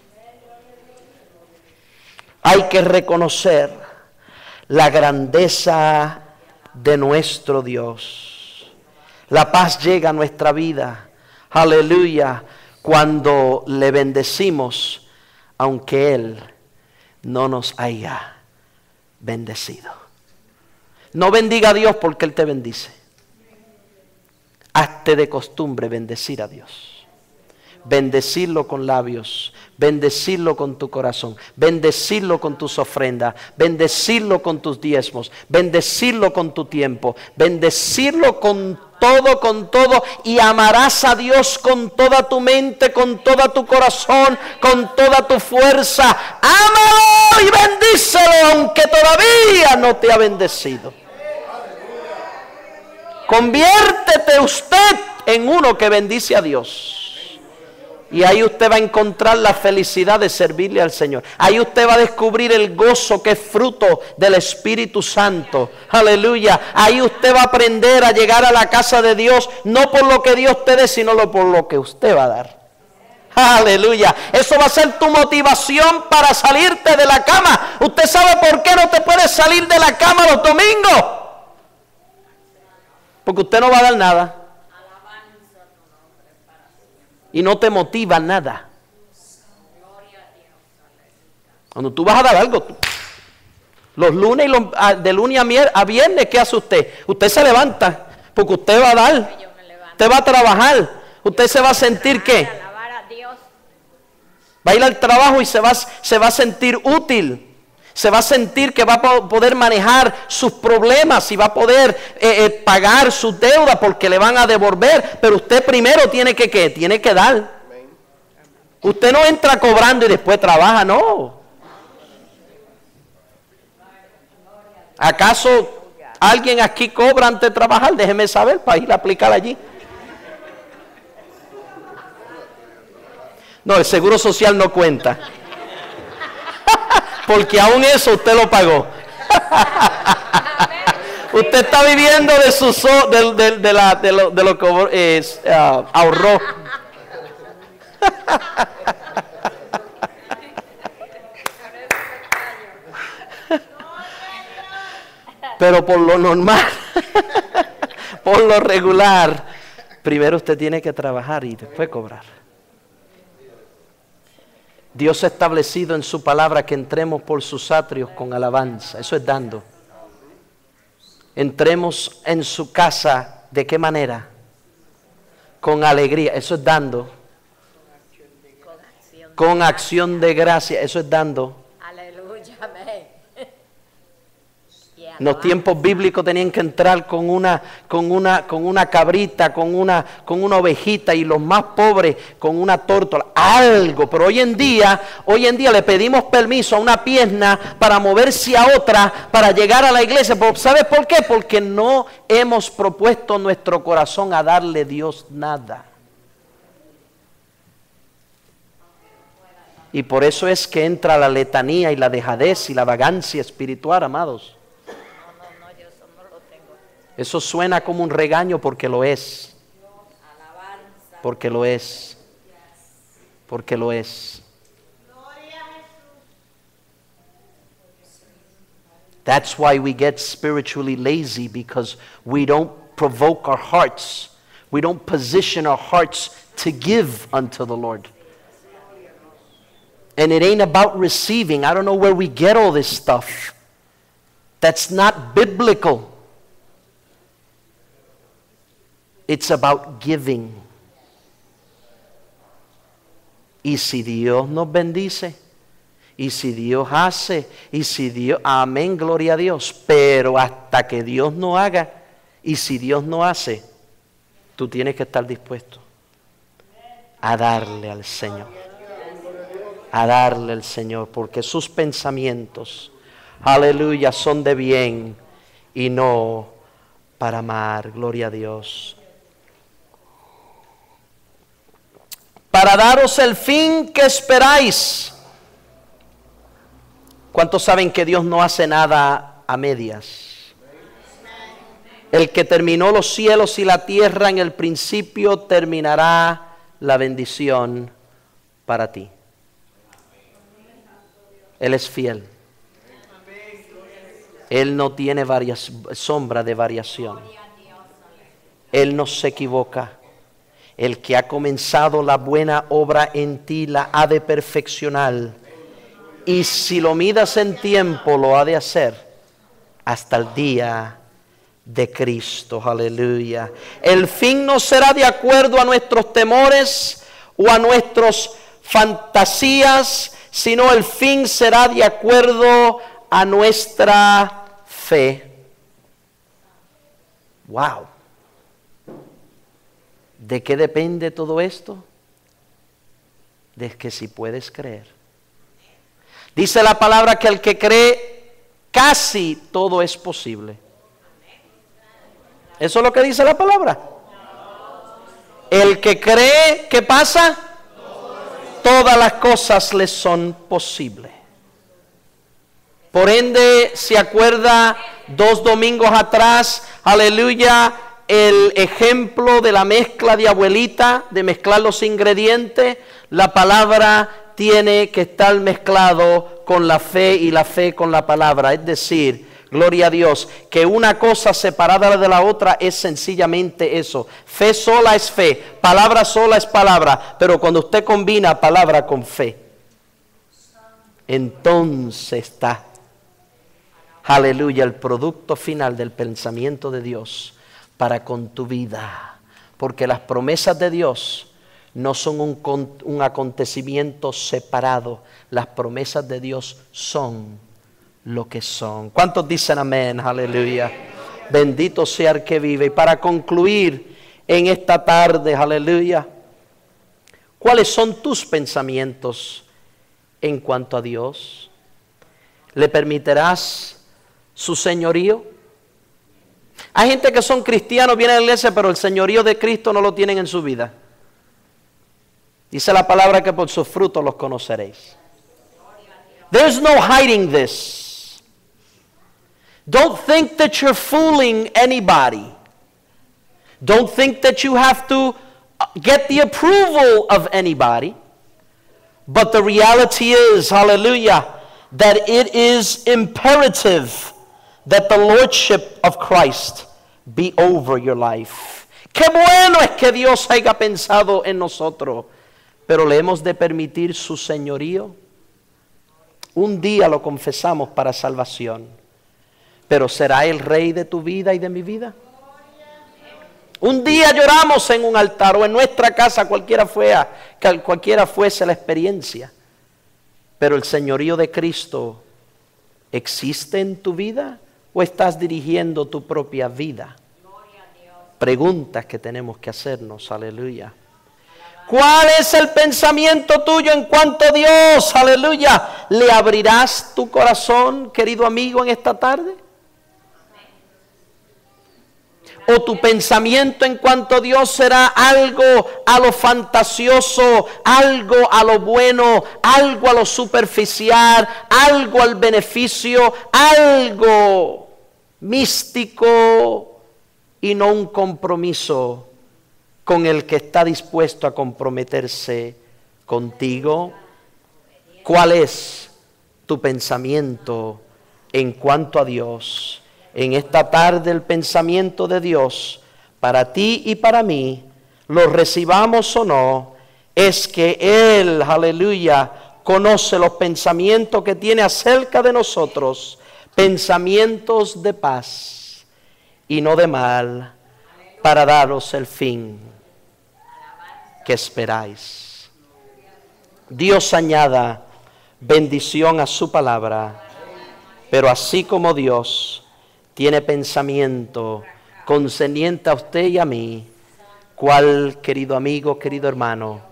Hay que reconocer la grandeza de nuestro Dios. La paz llega a nuestra vida, aleluya, cuando le bendecimos, aunque Él no nos haya bendecido. No bendiga a Dios porque Él te bendice. Hazte de costumbre bendecir a Dios. Bendecirlo con labios, bendecirlo con tu corazón, bendecirlo con tus ofrendas, bendecirlo con tus diezmos, bendecirlo con tu tiempo, bendecirlo con todo, y amarás a Dios con toda tu mente, con todo tu corazón, con toda tu fuerza. Ámalo y bendícelo aunque todavía no te ha bendecido. Conviértete usted en uno que bendice a Dios. Y ahí usted va a encontrar la felicidad de servirle al Señor. Ahí usted va a descubrir el gozo que es fruto del Espíritu Santo. Aleluya. Ahí usted va a aprender a llegar a la casa de Dios, no por lo que Dios te dé, sino por lo que usted va a dar. Aleluya. Eso va a ser tu motivación para salirte de la cama. ¿Usted sabe por qué no te puedes salir de la cama los domingos? Porque usted no va a dar nada. Y no te motiva nada. Cuando tú vas a dar algo, los lunes y de lunes a viernes, ¿qué hace usted? Usted se levanta porque usted va a dar. Usted va a trabajar. Usted se va a sentir ¿qué? Va a ir al trabajo y se va a sentir útil. Se va a sentir que va a poder manejar sus problemas y va a poder pagar sus deudas porque le van a devolver. Pero usted primero tiene que ¿qué? Tiene que dar. Usted no entra cobrando y después trabaja, no. ¿Acaso alguien aquí cobra antes de trabajar? Déjeme saber para ir a aplicar allí. No, el seguro social no cuenta. Porque aún eso usted lo pagó. Usted está viviendo de su de lo que ahorró. Pero por lo normal, por lo regular, primero usted tiene que trabajar y después cobrar. Dios ha establecido en su palabra que entremos por sus atrios con alabanza. Eso es dando. Entremos en su casa, ¿de qué manera? Con alegría. Eso es dando. Con acción de gracia. Eso es dando. Aleluya, amén. En los tiempos bíblicos tenían que entrar con una cabrita, con una ovejita, y los más pobres con una tórtola, algo. Pero hoy en día le pedimos permiso a una pierna para moverse a otra, para llegar a la iglesia. ¿Sabes por qué? Porque no hemos propuesto nuestro corazón a darle a Dios nada. Y por eso es que entra la letanía y la dejadez y la vagancia espiritual, amados. Eso suena como un regaño porque lo es. Porque lo es. Porque lo es. That's why we get spiritually lazy, because we don't provoke our hearts. We don't position our hearts to give unto the Lord. And it ain't about receiving. I don't know where we get all this stuff. That's not biblical. It's about giving. Y si Dios nos bendice, y si Dios hace, y si Dios, amén, gloria a Dios. Pero hasta que Dios no haga, y si Dios no hace, tú tienes que estar dispuesto a darle al Señor. A darle al Señor, porque sus pensamientos, aleluya, son de bien y no para mal. Gloria a Dios. Para daros el fin que esperáis. ¿Cuántos saben que Dios no hace nada a medias? El que terminó los cielos y la tierra en el principio terminará la bendición para ti. Él es fiel. Él no tiene sombra de variación. Él no se equivoca. El que ha comenzado la buena obra en ti la ha de perfeccionar. Y si lo midas en tiempo, lo ha de hacer hasta el día de Cristo. Aleluya. El fin no será de acuerdo a nuestros temores o a nuestras fantasías, sino el fin será de acuerdo a nuestra fe. Wow. ¿De qué depende todo esto? De que si puedes creer. Dice la palabra que el que cree, casi todo es posible. ¿Eso es lo que dice la palabra? El que cree, ¿qué pasa? Todas las cosas le son posibles. Por ende, se acuerda 2 domingos atrás, aleluya, el ejemplo de la mezcla de abuelita, de mezclar los ingredientes. La palabra tiene que estar mezclado con la fe y la fe con la palabra. Es decir, gloria a Dios, que una cosa separada de la otra es sencillamente eso. Fe sola es fe, palabra sola es palabra, pero cuando usted combina palabra con fe, entonces está, aleluya, el producto final del pensamiento de Dios para con tu vida. Porque las promesas de Dios no son un acontecimiento separado. Las promesas de Dios son lo que son. ¿Cuántos dicen amén? Aleluya. Bendito sea el que vive. Y para concluir en esta tarde, aleluya, ¿cuáles son tus pensamientos en cuanto a Dios? ¿Le permitirás su señorío? Hay gente que son cristianos, vienen a la iglesia, pero el señorío de Cristo no lo tienen en su vida. Dice la palabra que por sus frutos los conoceréis. There's no hiding this. Don't think that you're fooling anybody. Don't think that you have to get the approval of anybody. But the reality is, hallelujah, that it is imperative that the lordship of Christ be over your life. Qué bueno es que Dios haya pensado en nosotros, pero le hemos de permitir su señorío. Un día lo confesamos para salvación, pero ¿será el rey de tu vida y de mi vida? Un día lloramos en un altar o en nuestra casa, cualquiera fuese la experiencia, pero el señorío de Cristo ¿existe en tu vida o estás dirigiendo tu propia vida? Preguntas que tenemos que hacernos, aleluya. ¿Cuál es el pensamiento tuyo en cuanto a Dios? Aleluya. ¿Le abrirás tu corazón, querido amigo, en esta tarde? ¿O tu pensamiento en cuanto a Dios será algo a lo fantasioso, algo a lo bueno, algo a lo superficial, algo al beneficio, algo místico y no un compromiso con el que está dispuesto a comprometerse contigo? ¿Cuál es tu pensamiento en cuanto a Dios? En esta tarde el pensamiento de Dios para ti y para mí, lo recibamos o no, es que Él, aleluya, conoce los pensamientos que tiene acerca de nosotros, pensamientos de paz y no de mal, para daros el fin que esperáis. Dios añada bendición a su palabra, pero así como Dios tiene pensamiento concerniente a usted y a mí, ¿cuál, querido amigo, querido hermano,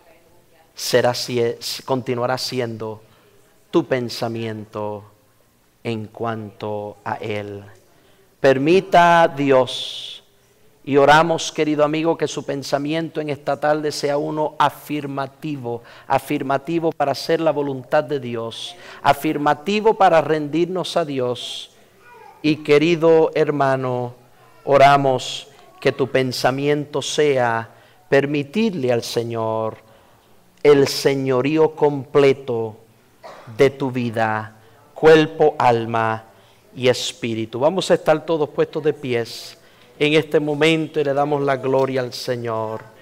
continuará siendo tu pensamiento en cuanto a Él? Permita a Dios, y oramos, querido amigo, que su pensamiento en esta tarde sea uno afirmativo, afirmativo para hacer la voluntad de Dios, afirmativo para rendirnos a Dios. Y querido hermano, oramos que tu pensamiento sea permitirle al Señor el señorío completo de tu vida, cuerpo, alma y espíritu. Vamos a estar todos puestos de pies en este momento y le damos la gloria al Señor.